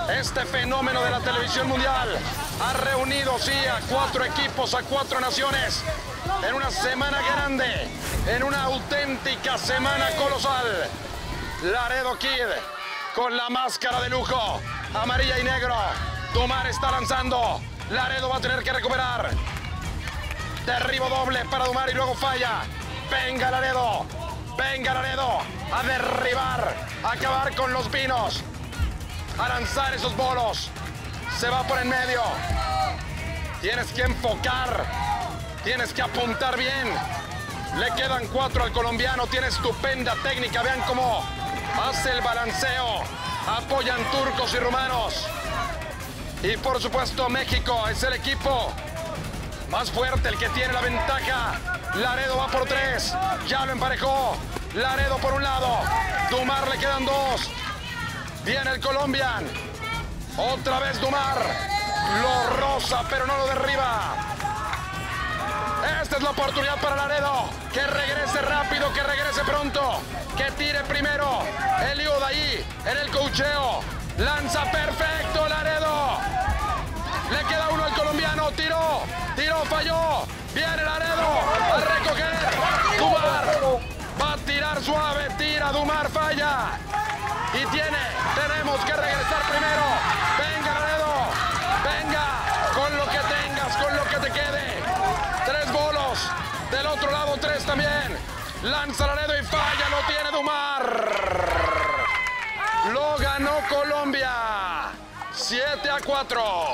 Este fenómeno de la televisión mundial ha reunido, sí, a cuatro equipos, a cuatro naciones, en una semana grande, en una auténtica semana colosal. Laredo Kid con la máscara de lujo, amarilla y negro. Dumar está lanzando. Laredo va a tener que recuperar. Derribo doble para Dumar y luego falla. Venga Laredo, venga Laredo a derribar, a acabar con los pinos, a lanzar esos bolos. Se va por en medio. Tienes que enfocar, tienes que apuntar bien. Le quedan cuatro al colombiano, tiene estupenda técnica. Vean cómo hace el balanceo. Apoyan turcos y rumanos. Y por supuesto México es el equipo más fuerte, el que tiene la ventaja. Laredo va por tres, ya lo emparejó. Laredo por un lado, Dumar le quedan dos. Viene el Colombian. Otra vez Dumar. Lo roza, pero no lo derriba. Esta es la oportunidad para Laredo. Que regrese rápido, que regrese pronto. Que tire primero. Eliud ahí, en el coacheo. Lanza perfecto Laredo. Le queda uno al colombiano. Tiró, tiró, falló. Viene Laredo a recoger. Dumar va a tirar suave. Tira, Dumar falla. Y tiene, tenemos que regresar primero. Venga Laredo, venga, con lo que tengas, con lo que te quede. Tres bolos, del otro lado tres también. Lanza Laredo y falla, lo tiene Dumar. Lo ganó Colombia, siete a cuatro.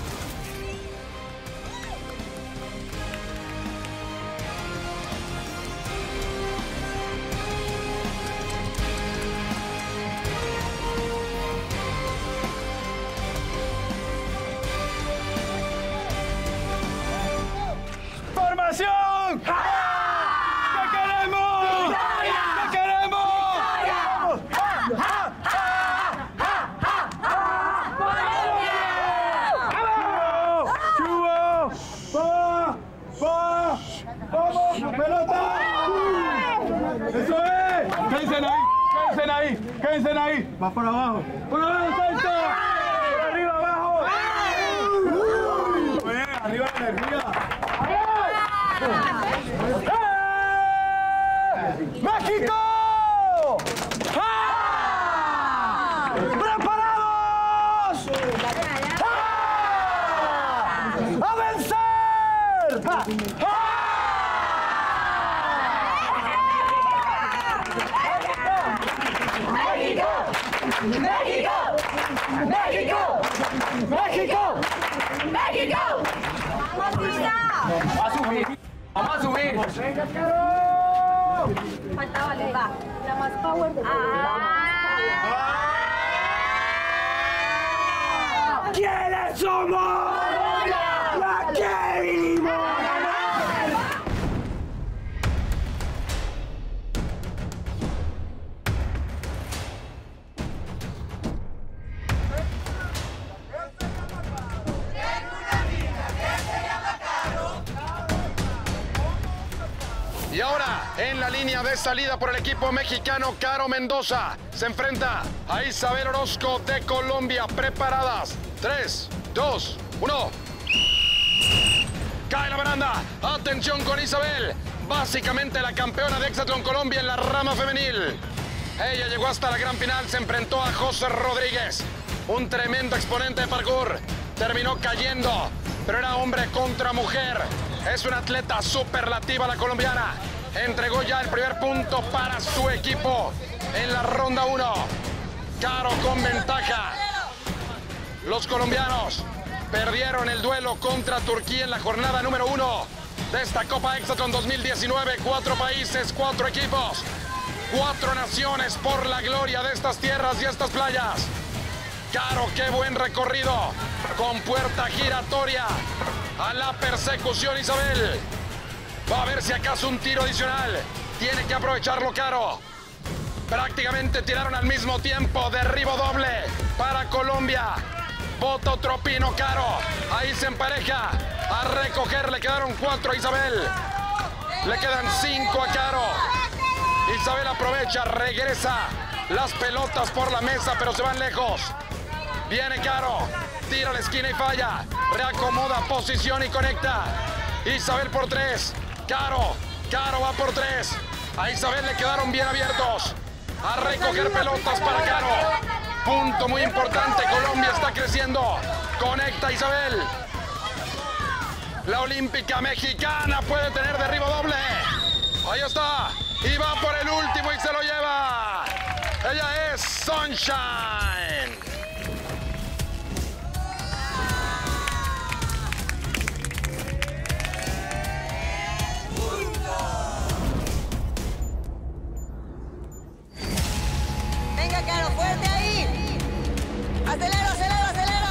¡Formación! ¡Ja! ¿Qué queremos? ¡Victoria! ¿Qué queremos? ¡Victoria! ¡Ja! ¡Ja! ¡Ja! ¡Ja! ¡Ja! ¡Colombia! ¡Vamos! ¡Chubo! ¡Va! ¡Va! ¡Vamos! ¡Pelota! ¡Eso es! ¡Quédense ahí! ¡Quédense ahí! ¡Quédense ahí! ¡Va por abajo! ¡Por abajo, salto! ¡Por arriba, abajo! ¡Muy bien! ¡Arriba la energía! ¡México! ¡Ah! ¡Preparados! ¡Ah! ¡A vencer! ¡Ah! ¡México! ¡México! ¡México! ¡México! ¡México! ¡Vamos a subir! ¡Vamos a subir! ¡Venga, Caro! Falta, vale, va. La más power de ah. ¿Quiénes somos? ¡La que vivimos! Y ahora, en la línea de salida por el equipo mexicano, Caro Mendoza se enfrenta a Isabel Orozco de Colombia. Preparadas. tres, dos, uno. Cae la baranda. Atención con Isabel. Básicamente la campeona de Hexatlón Colombia en la rama femenil. Ella llegó hasta la gran final. Se enfrentó a José Rodríguez. Un tremendo exponente de parkour. Terminó cayendo, pero era hombre contra mujer. Es una atleta superlativa la colombiana. Entregó ya el primer punto para su equipo en la ronda uno. Caro con ventaja. Los colombianos perdieron el duelo contra Turquía en la jornada número uno de esta Copa Hexatlón dos mil diecinueve. Cuatro países, cuatro equipos, cuatro naciones por la gloria de estas tierras y estas playas. Caro, qué buen recorrido, con puerta giratoria. A la persecución Isabel. Va a ver si acaso un tiro adicional. Tiene que aprovecharlo Caro. Prácticamente tiraron al mismo tiempo. Derribo doble para Colombia. Bota otro pino Caro. Ahí se empareja. A recoger le quedaron cuatro a Isabel. Le quedan cinco a Caro. Isabel aprovecha, regresa. Las pelotas por la mesa, pero se van lejos. Viene Caro. Tira a la esquina y falla. Reacomoda posición y conecta. Isabel por tres. Caro. Caro va por tres. A Isabel le quedaron bien abiertos. A recoger pelotas para Caro. Punto muy importante. Colombia está creciendo. Conecta Isabel. La olímpica mexicana puede tener derribo doble. Ahí está. Y va por el último y se lo lleva. Ella es Sunshine. Venga, Caro, fuerte ahí. Acelero, acelero, acelero.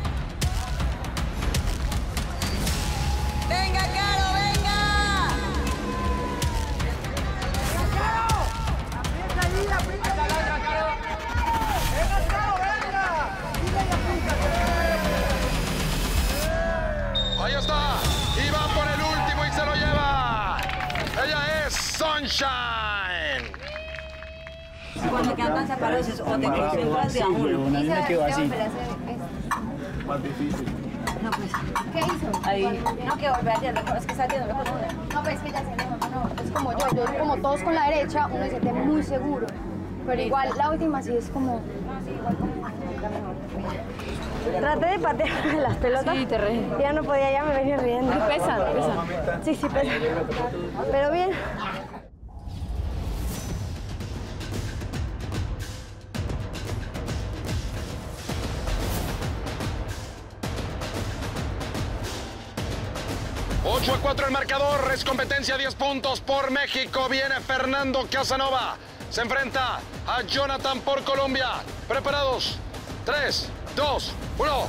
Venga, Caro, venga. Aprieta ahí, aprieta la otra, Caro. Venga, Caro, venga. Dile y aplícate. Ahí está. Y va por el último y se lo lleva. Ella es Sunshine. Cuando quedan tan separados, o te concentras de a uno. Una me quedó así. Más difícil. No, pues. ¿Qué hizo? Ahí. No, que volver a hacerlo, es que está haciendo con una. No, pues es que ya se no, es como yo, yo como todos con la derecha, uno se siente muy seguro. Pero igual la última sí es como. Traté de patear las pelotas. Sí, te reí. Ya no podía, ya me venía riendo. Sí pesa, pesa. Sí, sí pesa. Pero bien. ocho a cuatro el marcador, es competencia, diez puntos por México. Viene Fernando Casanova. Se enfrenta a Jonathan por Colombia. ¿Preparados? tres, dos, uno.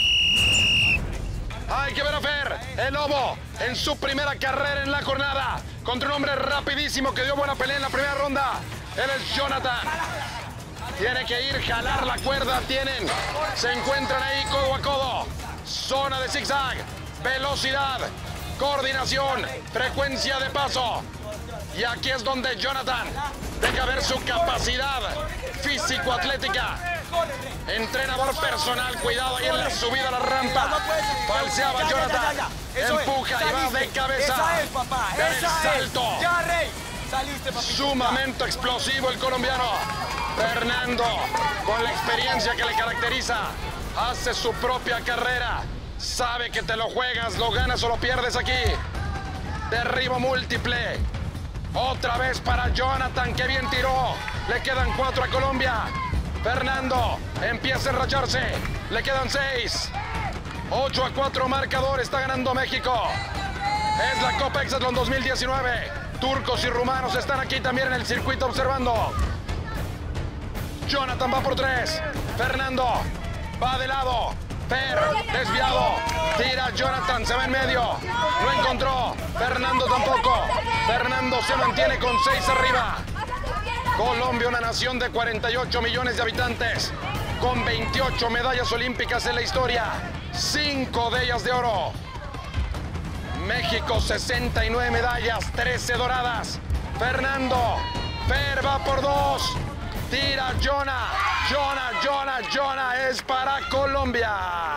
Hay que ver a Fer, el Lobo, en su primera carrera en la jornada. Contra un hombre rapidísimo que dio buena pelea en la primera ronda. Él es Jonathan. Tiene que ir, jalar la cuerda. Tienen, se encuentran ahí codo a codo. Zona de zigzag, velocidad, coordinación, frecuencia de paso. Y aquí es donde Jonathan deja ver su capacidad físico-atlética. Entrenador personal, cuidado ahí en la subida a la rampa. Falseaba Jonathan. Empuja y va de cabeza. Esa es, papá. El Esa salto. es. Ya, Rey. Saliste, papito. Sumamente explosivo el colombiano. Fernando, con la experiencia que le caracteriza, hace su propia carrera. Sabe que te lo juegas, lo ganas o lo pierdes aquí. Derribo múltiple. Otra vez para Jonathan, que bien tiró. Le quedan cuatro a Colombia. Fernando empieza a enracharse. Le quedan seis. ocho a cuatro marcador, está ganando México. Es la Copa Hexatlón dos mil diecinueve. Turcos y rumanos están aquí también en el circuito observando. Jonathan va por tres. Fernando va de lado. Fer, desviado. Tira Jonathan, se va en medio. Lo encontró. Fernando tampoco. Fernando se mantiene con seis arriba. Colombia, una nación de cuarenta y ocho millones de habitantes, con veintiocho medallas olímpicas en la historia, cinco de ellas de oro. México, sesenta y nueve medallas, trece doradas. Fernando, Fer va por dos. Tira Jonah, Jonah, Jonah, Jonah, es para Colombia.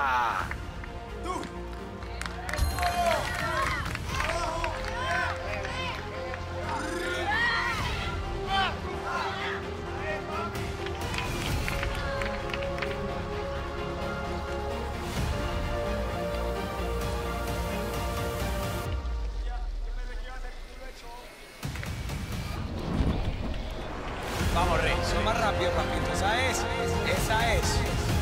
Vamos, Rey. Son más rápido, papito. Esa es. Esa es.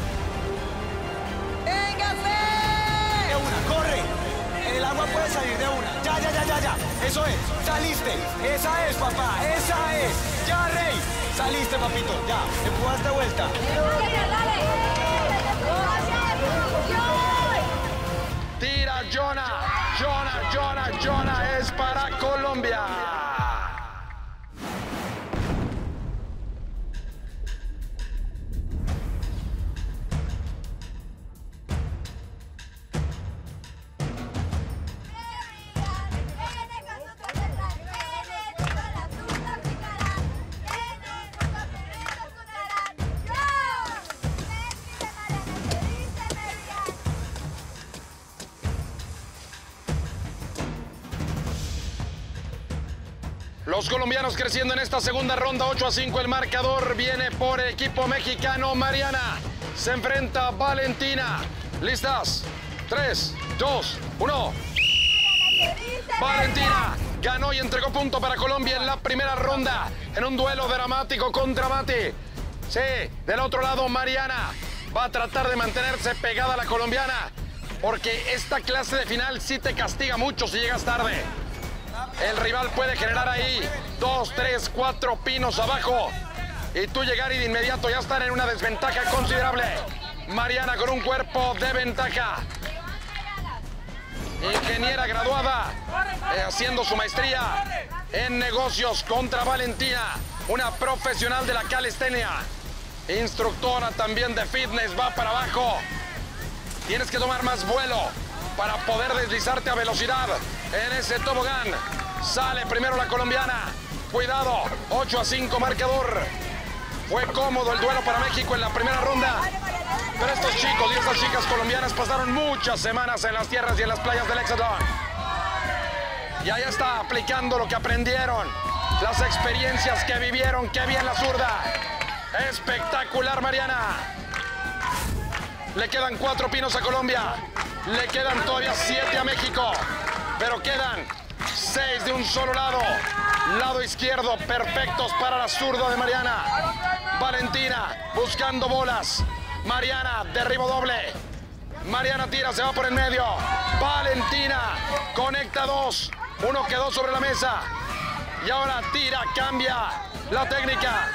¡Venga, Fer! De una, corre. El agua puede salir de una. Ya, ya, ya, ya, ya. Eso es. Saliste. Esa es, papá. Esa es. Ya, Rey. Saliste, papito. Ya. Empujas de vuelta. Tira Jonah, Jonah, Jonah, Jonah, es para Colombia. Los colombianos creciendo en esta segunda ronda, ocho a cinco el marcador, viene por equipo mexicano. Mariana se enfrenta a Valentina. ¿Listas? tres, dos, uno. Valentina ganó y entregó punto para Colombia en la primera ronda, en un duelo dramático contra Mati. Sí, del otro lado Mariana va a tratar de mantenerse pegada a la colombiana, porque esta clase de final sí te castiga mucho si llegas tarde. El rival puede generar ahí dos, tres, cuatro pinos abajo y tú llegar y de inmediato ya estar en una desventaja considerable. Mariana con un cuerpo de ventaja. Ingeniera graduada, eh, haciendo su maestría en negocios contra Valentina, una profesional de la calistenia, instructora también de fitness, va para abajo. Tienes que tomar más vuelo para poder deslizarte a velocidad en ese tobogán. Sale primero la colombiana. Cuidado, ocho a cinco marcador. Fue cómodo el duelo para México en la primera ronda. Pero estos chicos y estas chicas colombianas pasaron muchas semanas en las tierras y en las playas del Hexatlón. Y ahí está, aplicando lo que aprendieron, las experiencias que vivieron. ¡Qué bien la zurda! Espectacular, Mariana. Le quedan cuatro pinos a Colombia. Le quedan todavía siete a México. Pero quedan seis de un solo lado. Lado izquierdo, perfectos para la zurda de Mariana. Valentina buscando bolas. Mariana, derribo doble. Mariana tira, se va por el medio. Valentina conecta dos. Uno quedó sobre la mesa. Y ahora tira, cambia la técnica.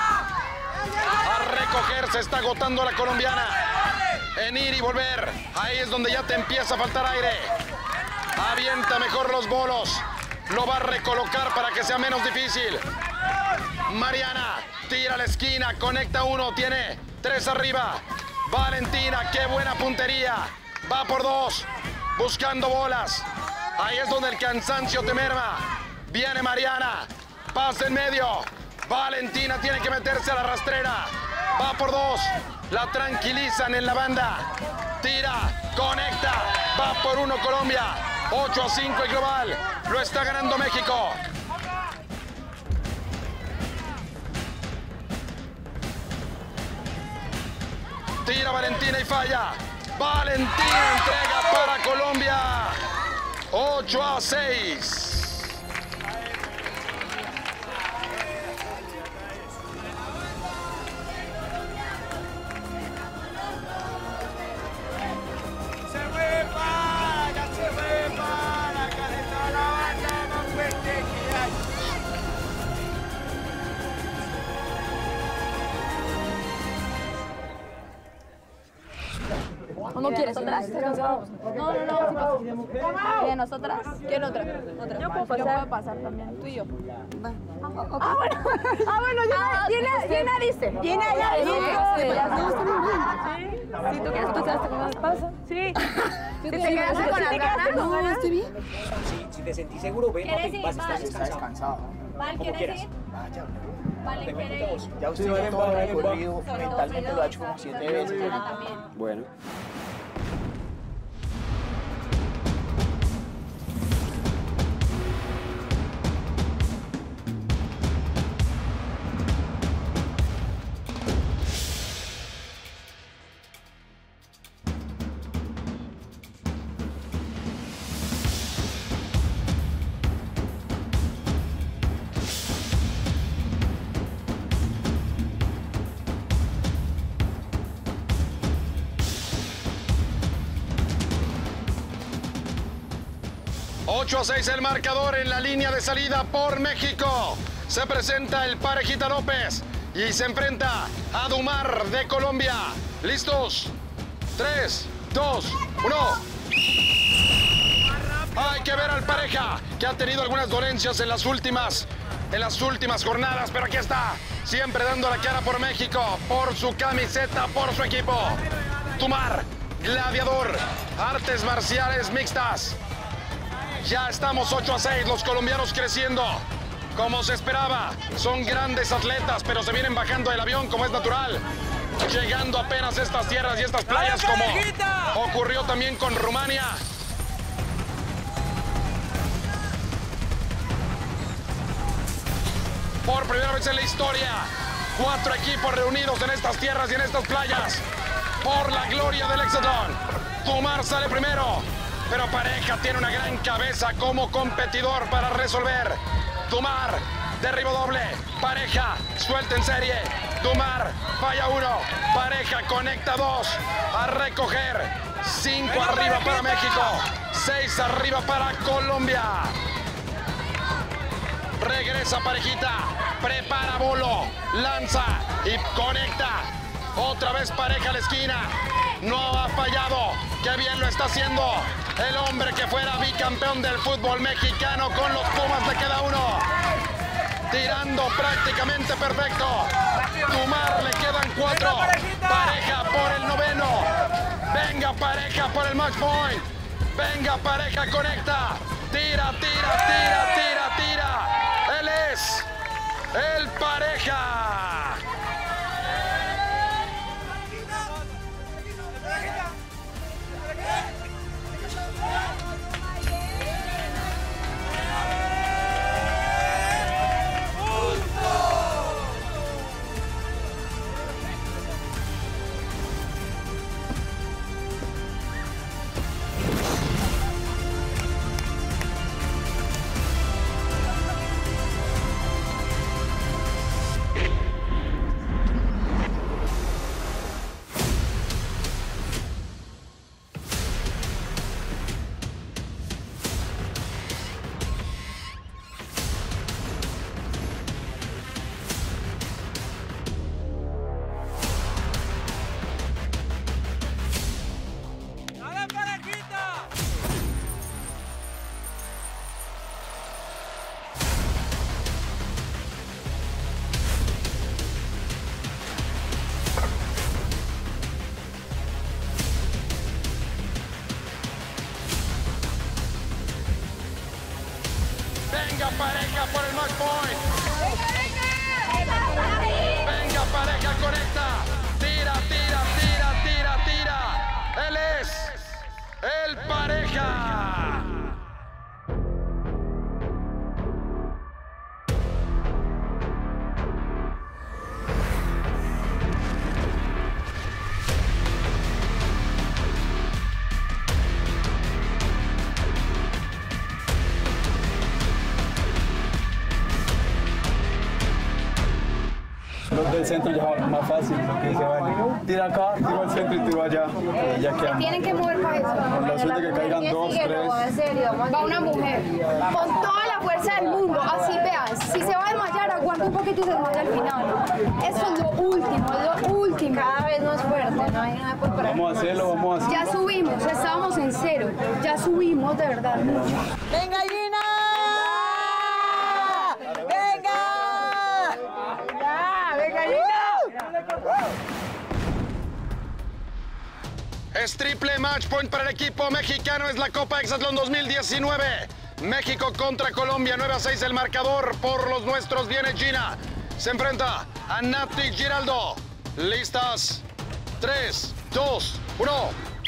A recoger, se está agotando la colombiana. En ir y volver. Ahí es donde ya te empieza a faltar aire. Avienta mejor los bolos. Lo va a recolocar para que sea menos difícil. Mariana tira a la esquina, conecta uno, tiene tres arriba. Valentina, qué buena puntería. Va por dos, buscando bolas. Ahí es donde el cansancio te merma. Viene Mariana, pasa en medio. Valentina tiene que meterse a la rastrera. Va por dos, la tranquilizan en la banda. Tira, conecta, va por uno Colombia. ocho a cinco el global, lo está ganando México. Tira Valentina y falla. Valentina entrega para Colombia. ocho a seis. ¿O no quieres otras? No, no, no. ¿Quién nosotras? ¿Quién otra? ¿Otra? Yo puedo pasar. Yo puedo pasar también, tú y yo. Ah, bueno. Ah, bueno, Gina, Gina dice. Gina ya dice. Si tú quieres pasarte con las pasa. Sí. Si te quedas con las ganas. No, estoy bien. Si te sentís seguro, ven. ¿Quieres ir? Vas a estar descansado. Val, ¿quieres ir? Vaya. Vale, ¿quieres ir? Ya usted ya todo el recorrido, mentalmente lo ha hecho como siete veces. Bueno. ocho a seis el marcador en la línea de salida por México. Se presenta el Parejita López y se enfrenta a Dumar de Colombia. ¿Listos? tres, dos, uno. Hay que ver al Pareja, que ha tenido algunas dolencias en las últimas, en las últimas jornadas, pero aquí está, siempre dando la cara por México, por su camiseta, por su equipo. Dumar, gladiador, artes marciales mixtas. Ya estamos ocho a seis, los colombianos creciendo. Como se esperaba, son grandes atletas, pero se vienen bajando del avión como es natural. Llegando apenas a estas tierras y estas playas como ocurrió también con Rumania. Por primera vez en la historia, cuatro equipos reunidos en estas tierras y en estas playas por la gloria del hexatlón. Tumar sale primero, pero Pareja tiene una gran cabeza como competidor para resolver. Tumar, derribo doble. Pareja, suelta en serie. Tumar, falla uno. Pareja, conecta dos. A recoger. Cinco arriba para México. Seis arriba para Colombia. Regresa Parejita. Prepara Bolo. Lanza y conecta. Otra vez Pareja a la esquina. No ha fallado. Qué bien lo está haciendo. El hombre que fuera bicampeón del fútbol mexicano con los Pumas le queda uno. Tirando prácticamente perfecto. Tumar le quedan cuatro. Pareja por el noveno. Venga Pareja por el match point. Venga Pareja, conecta. Tira, tira, tira, tira, tira. Él es el Pareja. Venga Pareja por el match point. Venga Pareja, conecta. Tira, tira, tira, tira, tira. Él es el Pareja. Los del centro ya van más fácil, porque se van, tira acá, tira al centro y tiro allá. Y ya quedan. Tienen que mover para eso. Con la suerte que caigan dos, tres. Va una mujer con toda la fuerza del mundo, así veas. Si se va a desmayar, aguanta un poquito y se desmaya al final. Eso es lo último, es lo último. Cada vez más fuerte, no hay nada por parar. Vamos a hacerlo, vamos a hacerlo. Ya subimos, estábamos en cero. Ya subimos de verdad mucho. ¡Venga, Gina! ¡Venga! ¡Venga, Gina! Es triple match point para el equipo mexicano. Es la Copa Hexatlón dos mil diecinueve. México contra Colombia. nueve a seis el marcador por los nuestros. Viene Gina. Se enfrenta a Nati Giraldo. ¿Listas? tres, dos, uno.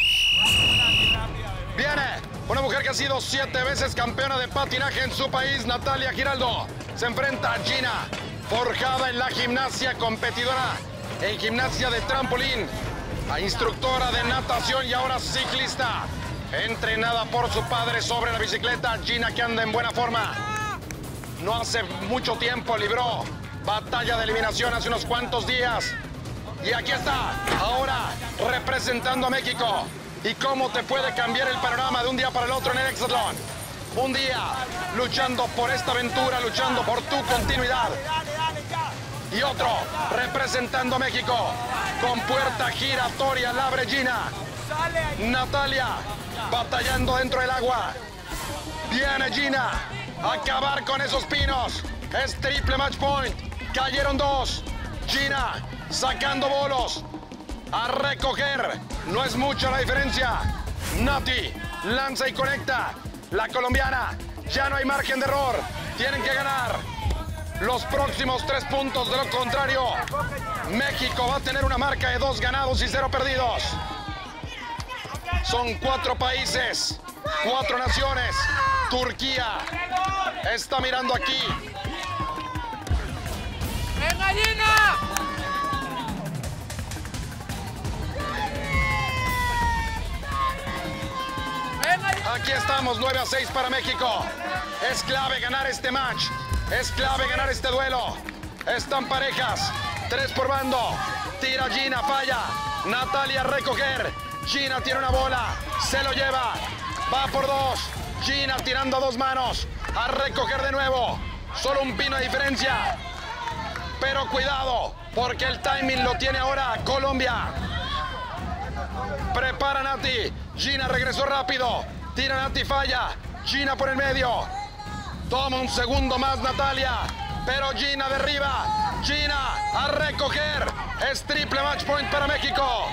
Viene una mujer que ha sido siete veces campeona de patinaje en su país, Natalia Giraldo. Se enfrenta a Gina, forjada en la gimnasia, competidora en gimnasia de trampolín, a instructora de natación y ahora ciclista, entrenada por su padre sobre la bicicleta. Gina, que anda en buena forma. No hace mucho tiempo libró batalla de eliminación hace unos cuantos días. Y aquí está, ahora representando a México. ¿Y cómo te puede cambiar el panorama de un día para el otro en el hexatlón? Un día luchando por esta aventura, luchando por tu continuidad. Y otro representando a México con puerta giratoria, la abre Gina. Natalia batallando dentro del agua. Viene Gina a acabar con esos pinos. Es triple match point. Cayeron dos. Gina sacando bolos. A recoger. No es mucha la diferencia. Nati lanza y conecta. La colombiana. Ya no hay margen de error. Tienen que ganar los próximos tres puntos. De lo contrario, México va a tener una marca de dos ganados y cero perdidos. Son cuatro países, cuatro naciones. Turquía está mirando aquí. Gina! Aquí estamos, nueve a seis para México. Es clave ganar este match. Es clave ganar este duelo. Están parejas. Tres por bando. Tira Gina, falla. Natalia a recoger. Gina tiene una bola. Se lo lleva. Va por dos. Gina tirando a dos manos. A recoger de nuevo. Solo un pino de diferencia. Pero cuidado, porque el timing lo tiene ahora Colombia. Prepara Nati. Gina regresó rápido. Tira Nati, falla. Gina por el medio. Toma un segundo más Natalia. Pero Gina derriba. Gina a recoger. Es triple match point para México.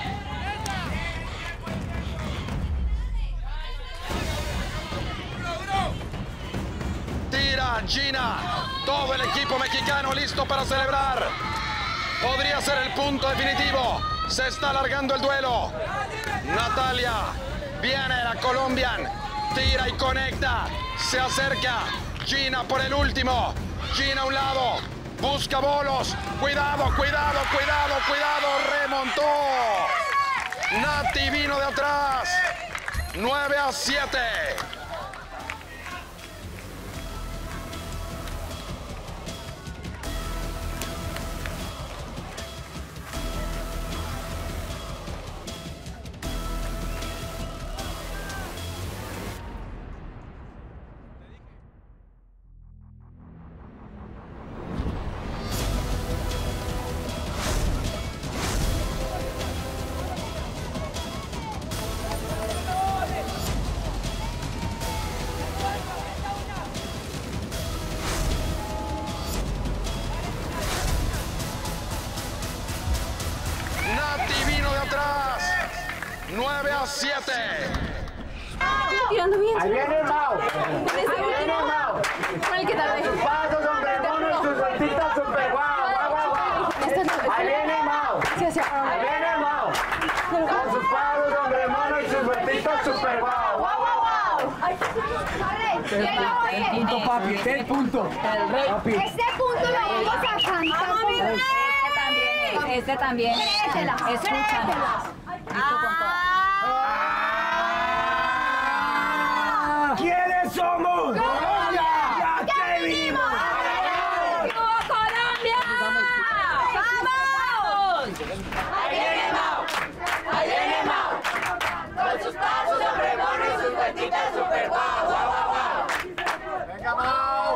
Tira Gina. Todo el equipo mexicano listo para celebrar. Podría ser el punto definitivo. Se está alargando el duelo. Natalia. Viene la Colombian. Tira y conecta. Se acerca. Gina por el último. Gina a un lado. Busca bolos. Cuidado, cuidado, cuidado, cuidado. Remontó. Nati vino de atrás. nueve a siete. nueve a siete. Tirando bien. Ahí viene el Mao. Ahí viene el Mao. Con sus pasos, hombre mono, y sus vueltitas super guau, guau, guau, guau. Ahí viene el Mao. Ahí viene el Mao. Con sus pasos, hombre mono, y sus vueltitas super guau, guau, guau, guau. El punto, papi, el punto. Papi. Este punto lo vamos a cantar. Este también. Escúchanos. ¿Quiénes somos? ¡Colombia! ¡Ya te vimos! ¡Viva Colombia! ¡Vamos! Ahí viene Mao. Ahí viene Mao. Con sus pasos sobre mono y sus vueltitas super guau, guau, guau, guau. Venga, Mao.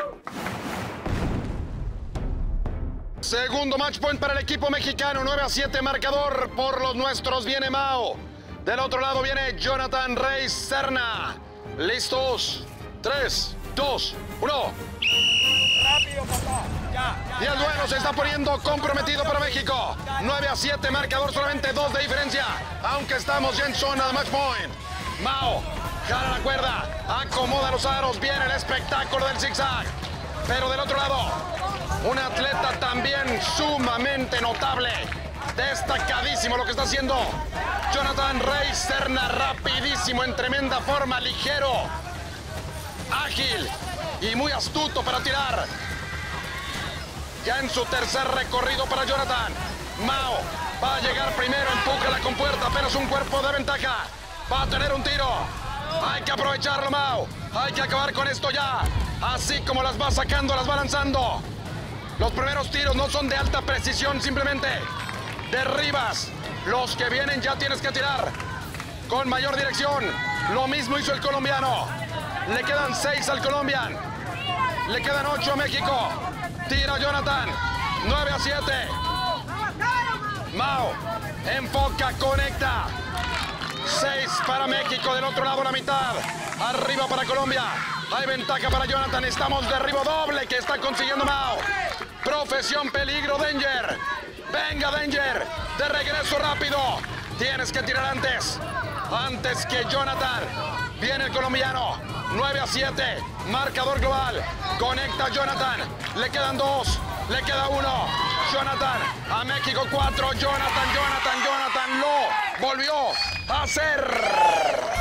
Segundo match point para el equipo mexicano. nueve a siete marcador por los nuestros. Viene Mao. Del otro lado viene Jonathan Reyes Serna. ¿Listos? tres, dos, uno. Rápido, papá. Ya, ya. Y el duelo se está poniendo comprometido para México. nueve a siete marcador, solamente dos de diferencia. Aunque estamos ya en zona de match point. Mao jala la cuerda. Acomoda los aros. Viene el espectáculo del zigzag. Pero del otro lado, un atleta también sumamente notable. Destacadísimo lo que está haciendo Jonathan Reyes Serna, rapidísimo, en tremenda forma, ligero, ágil y muy astuto para tirar. Ya en su tercer recorrido para Jonathan. Mao va a llegar primero, empuja la compuerta, apenas un cuerpo de ventaja. Va a tener un tiro. Hay que aprovecharlo, Mao. Hay que acabar con esto ya. Así como las va sacando, las va lanzando. Los primeros tiros no son de alta precisión, simplemente derribas. Los que vienen ya tienes que tirar con mayor dirección. Lo mismo hizo el colombiano. Le quedan seis al colombiano. Le quedan ocho a México. Tira Jonathan. nueve a siete. Mao enfoca, conecta. seis para México. Del otro lado la mitad. Arriba para Colombia. Hay ventaja para Jonathan. Estamos derribo doble que está consiguiendo Mao. Profesión, peligro, Danger. Venga, Danger. De regreso rápido. Tienes que tirar antes. Antes que Jonathan. Viene el colombiano. nueve a siete. Marcador global. Conecta Jonathan. Le quedan dos. Le queda uno. Jonathan. A México cuatro. Jonathan, Jonathan, Jonathan. Lo volvió a hacer.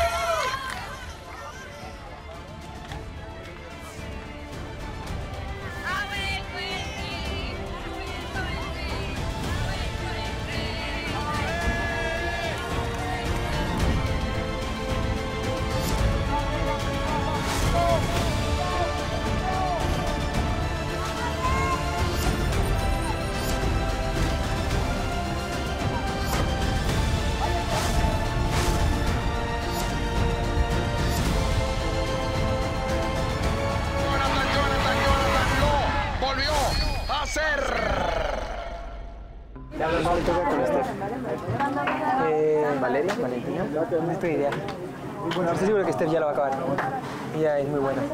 Valeria, Valentina. No tengo idea. Bueno, estoy seguro que Steph ya lo va a acabar. Ella es muy buena.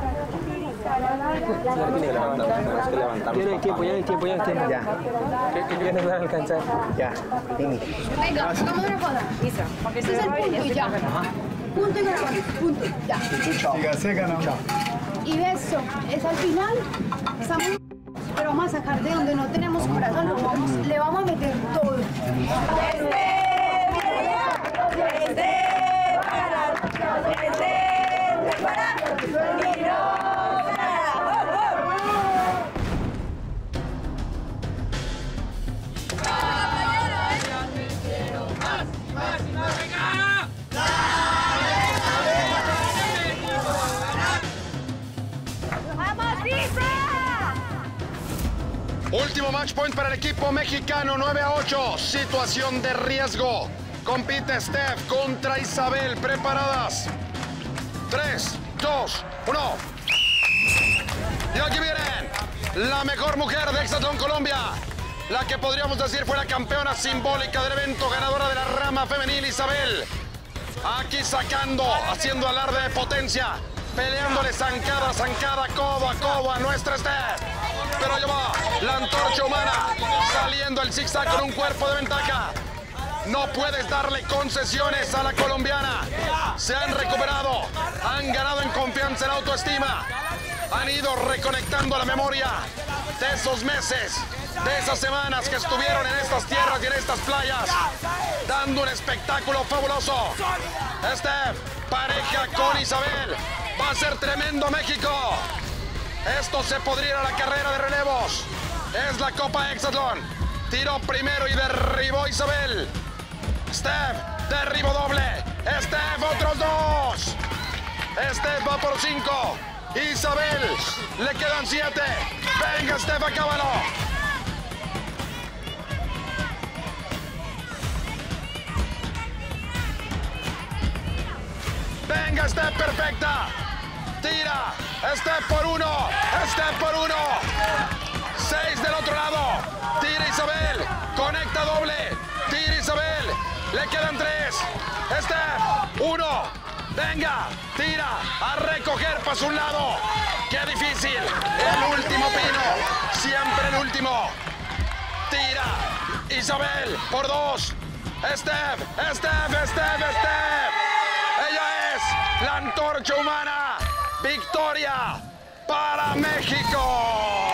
Ya la tiene que levantar. Tenemos que levantarnos. Ya no hay tiempo, ya no hay tiempo, ya no hay tiempo. Ya. Que ya nos van a alcanzar. Ya. Vini. Venga, hagamos una cosa. Este es el punto y ya. Punto y corazón. Punto. Ya. Sígase, ganamos. Y eso, es al final. Estamos... Pero vamos a sacar de donde no tenemos corazón. Vamos, le vamos a meter todo. Último match point para el equipo mexicano, nueve a ocho. Situación de riesgo. Compite Steph contra Isabel. Preparadas. tres, dos, uno. Y aquí vienen. La mejor mujer de Hexatlón Colombia. La que podríamos decir fue la campeona simbólica del evento, ganadora de la rama femenil, Isabel. Aquí sacando, haciendo alarde de potencia. Peleándole zancada a zancada, codo a codo a nuestra Steph. Pero allá va la antorcha humana, saliendo el zigzag con un cuerpo de ventaja. No puedes darle concesiones a la colombiana. Se han recuperado, han ganado en confianza, en autoestima. Han ido reconectando la memoria de esos meses, de esas semanas que estuvieron en estas tierras y en estas playas, dando un espectáculo fabuloso. Steph, pareja con Isabel. Va a ser tremendo México. Esto se podría ir a la carrera de relevos. Es la Copa Hexatlón. Tiró primero y derribó Isabel. Steph, derribo doble. Steph, otros dos. Steph va por cinco. Isabel, le quedan siete. Venga, Steph, acábalo. Venga, Steph, perfecta. Tira. Steph por uno. Steph por uno. Seis del otro lado. Tira Isabel. Conecta doble. Tira Isabel. Le quedan tres. Steph. Uno. Venga. Tira. A recoger para su lado. Qué difícil. El último pino. Siempre el último. Tira. Isabel por dos. Steph. Steph. Steph. Steph. Ella es la antorcha humana. Victoria para México.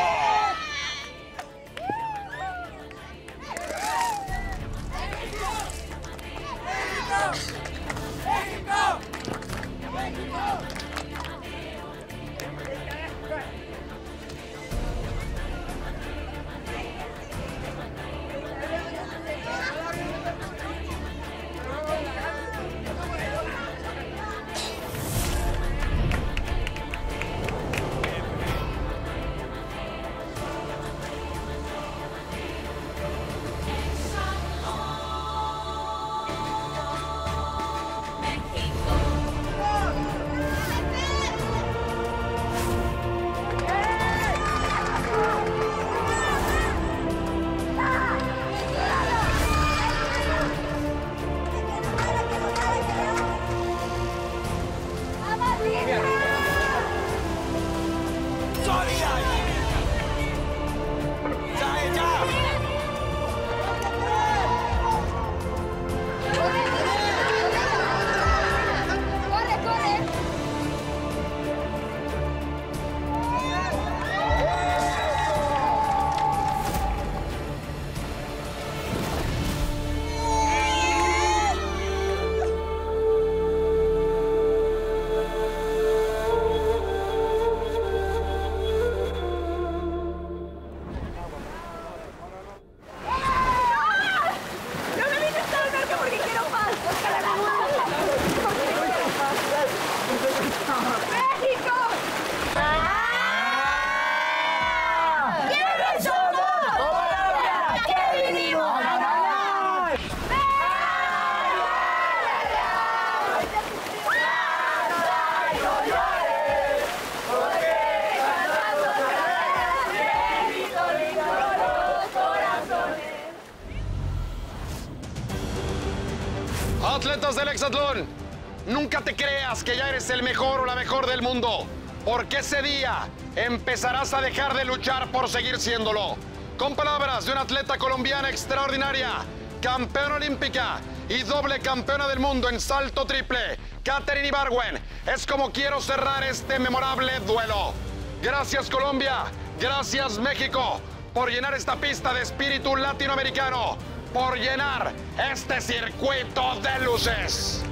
Atletas del hexatlón, nunca te creas que ya eres el mejor o la mejor del mundo, porque ese día empezarás a dejar de luchar por seguir siéndolo. Con palabras de una atleta colombiana extraordinaria, campeona olímpica y doble campeona del mundo en salto triple, Katherine Ibargüen, es como quiero cerrar este memorable duelo. Gracias Colombia, gracias México, por llenar esta pista de espíritu latinoamericano, por llenar este circuito de luces.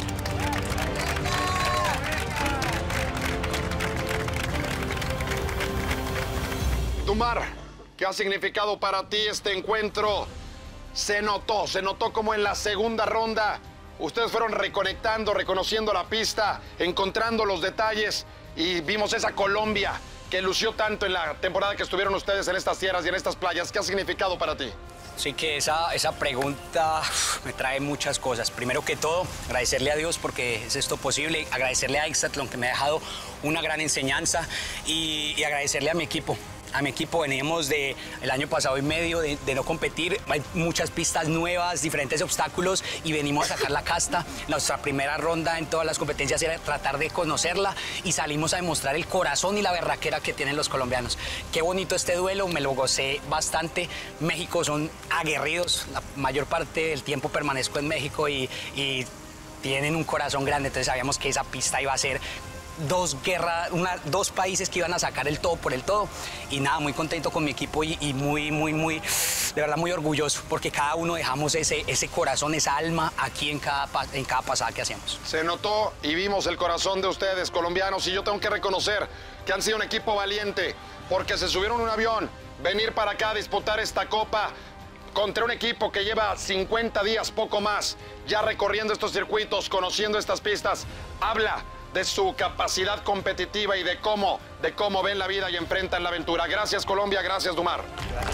Dumar, ¿qué ha significado para ti este encuentro? Se notó, se notó como en la segunda ronda ustedes fueron reconectando, reconociendo la pista, encontrando los detalles y vimos esa Colombia que lució tanto en la temporada que estuvieron ustedes en estas tierras y en estas playas. ¿Qué ha significado para ti? Sí, que esa, esa pregunta uf, me trae muchas cosas. Primero que todo, agradecerle a Dios porque es esto posible, agradecerle a Hexatlón que me ha dejado una gran enseñanza y, y agradecerle a mi equipo. A mi equipo veníamos de el año pasado y medio de, de no competir, hay muchas pistas nuevas, diferentes obstáculos y venimos a sacar la casta. Nuestra primera ronda en todas las competencias era tratar de conocerla y salimos a demostrar el corazón y la berraquera que tienen los colombianos. Qué bonito este duelo, me lo gocé bastante. México son aguerridos, la mayor parte del tiempo permanezco en México y, y tienen un corazón grande, entonces sabíamos que esa pista iba a ser dos guerras, una, dos países que iban a sacar el todo por el todo y nada, muy contento con mi equipo y, y muy, muy, muy, de verdad muy orgulloso porque cada uno dejamos ese, ese corazón, esa alma aquí en cada, en cada pasada que hacemos. Se notó y vimos el corazón de ustedes, colombianos, y yo tengo que reconocer que han sido un equipo valiente porque se subieron a un avión, venir para acá a disputar esta copa contra un equipo que lleva cincuenta días, poco más, ya recorriendo estos circuitos, conociendo estas pistas, habla de su capacidad competitiva y de cómo, de cómo ven la vida y enfrentan la aventura. Gracias Colombia, gracias Dumar.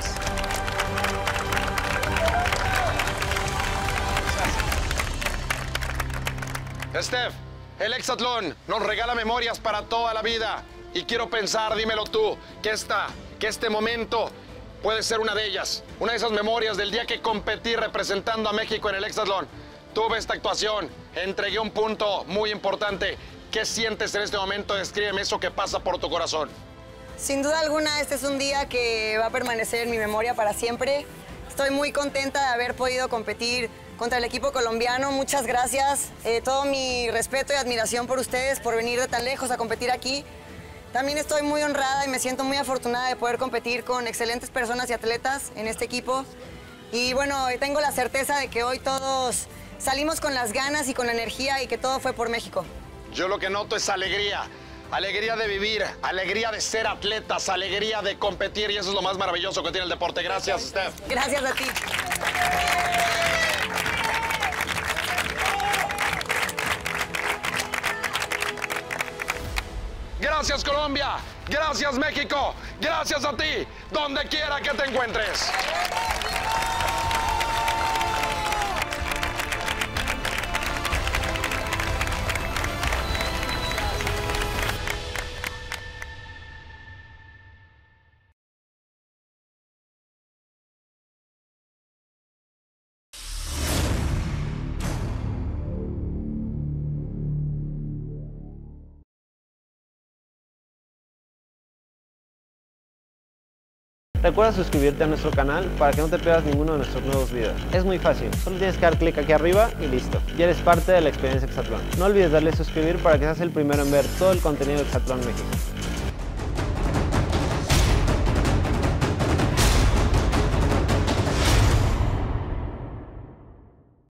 Gracias. Steph, el hexatlón nos regala memorias para toda la vida y quiero pensar, dímelo tú, que, esta, que este momento puede ser una de ellas, una de esas memorias del día que competí representando a México en el hexatlón. Tuve esta actuación, entregué un punto muy importante. ¿Qué sientes en este momento? Descríbeme eso que pasa por tu corazón. Sin duda alguna, este es un día que va a permanecer en mi memoria para siempre. Estoy muy contenta de haber podido competir contra el equipo colombiano. Muchas gracias. Eh, todo mi respeto y admiración por ustedes, por venir de tan lejos a competir aquí. También estoy muy honrada y me siento muy afortunada de poder competir con excelentes personas y atletas en este equipo. Y bueno, tengo la certeza de que hoy todos salimos con las ganas y con la energía y que todo fue por México. Yo lo que noto es alegría, alegría de vivir, alegría de ser atletas, alegría de competir y eso es lo más maravilloso que tiene el deporte. Gracias, Steph. Gracias a ti. Gracias, Colombia. Gracias, México. Gracias a ti, donde quiera que te encuentres. Recuerda suscribirte a nuestro canal para que no te pierdas ninguno de nuestros nuevos videos. Es muy fácil, solo tienes que dar clic aquí arriba y listo. Ya eres parte de la experiencia Hexatlón. No olvides darle a suscribir para que seas el primero en ver todo el contenido de Hexatlón México.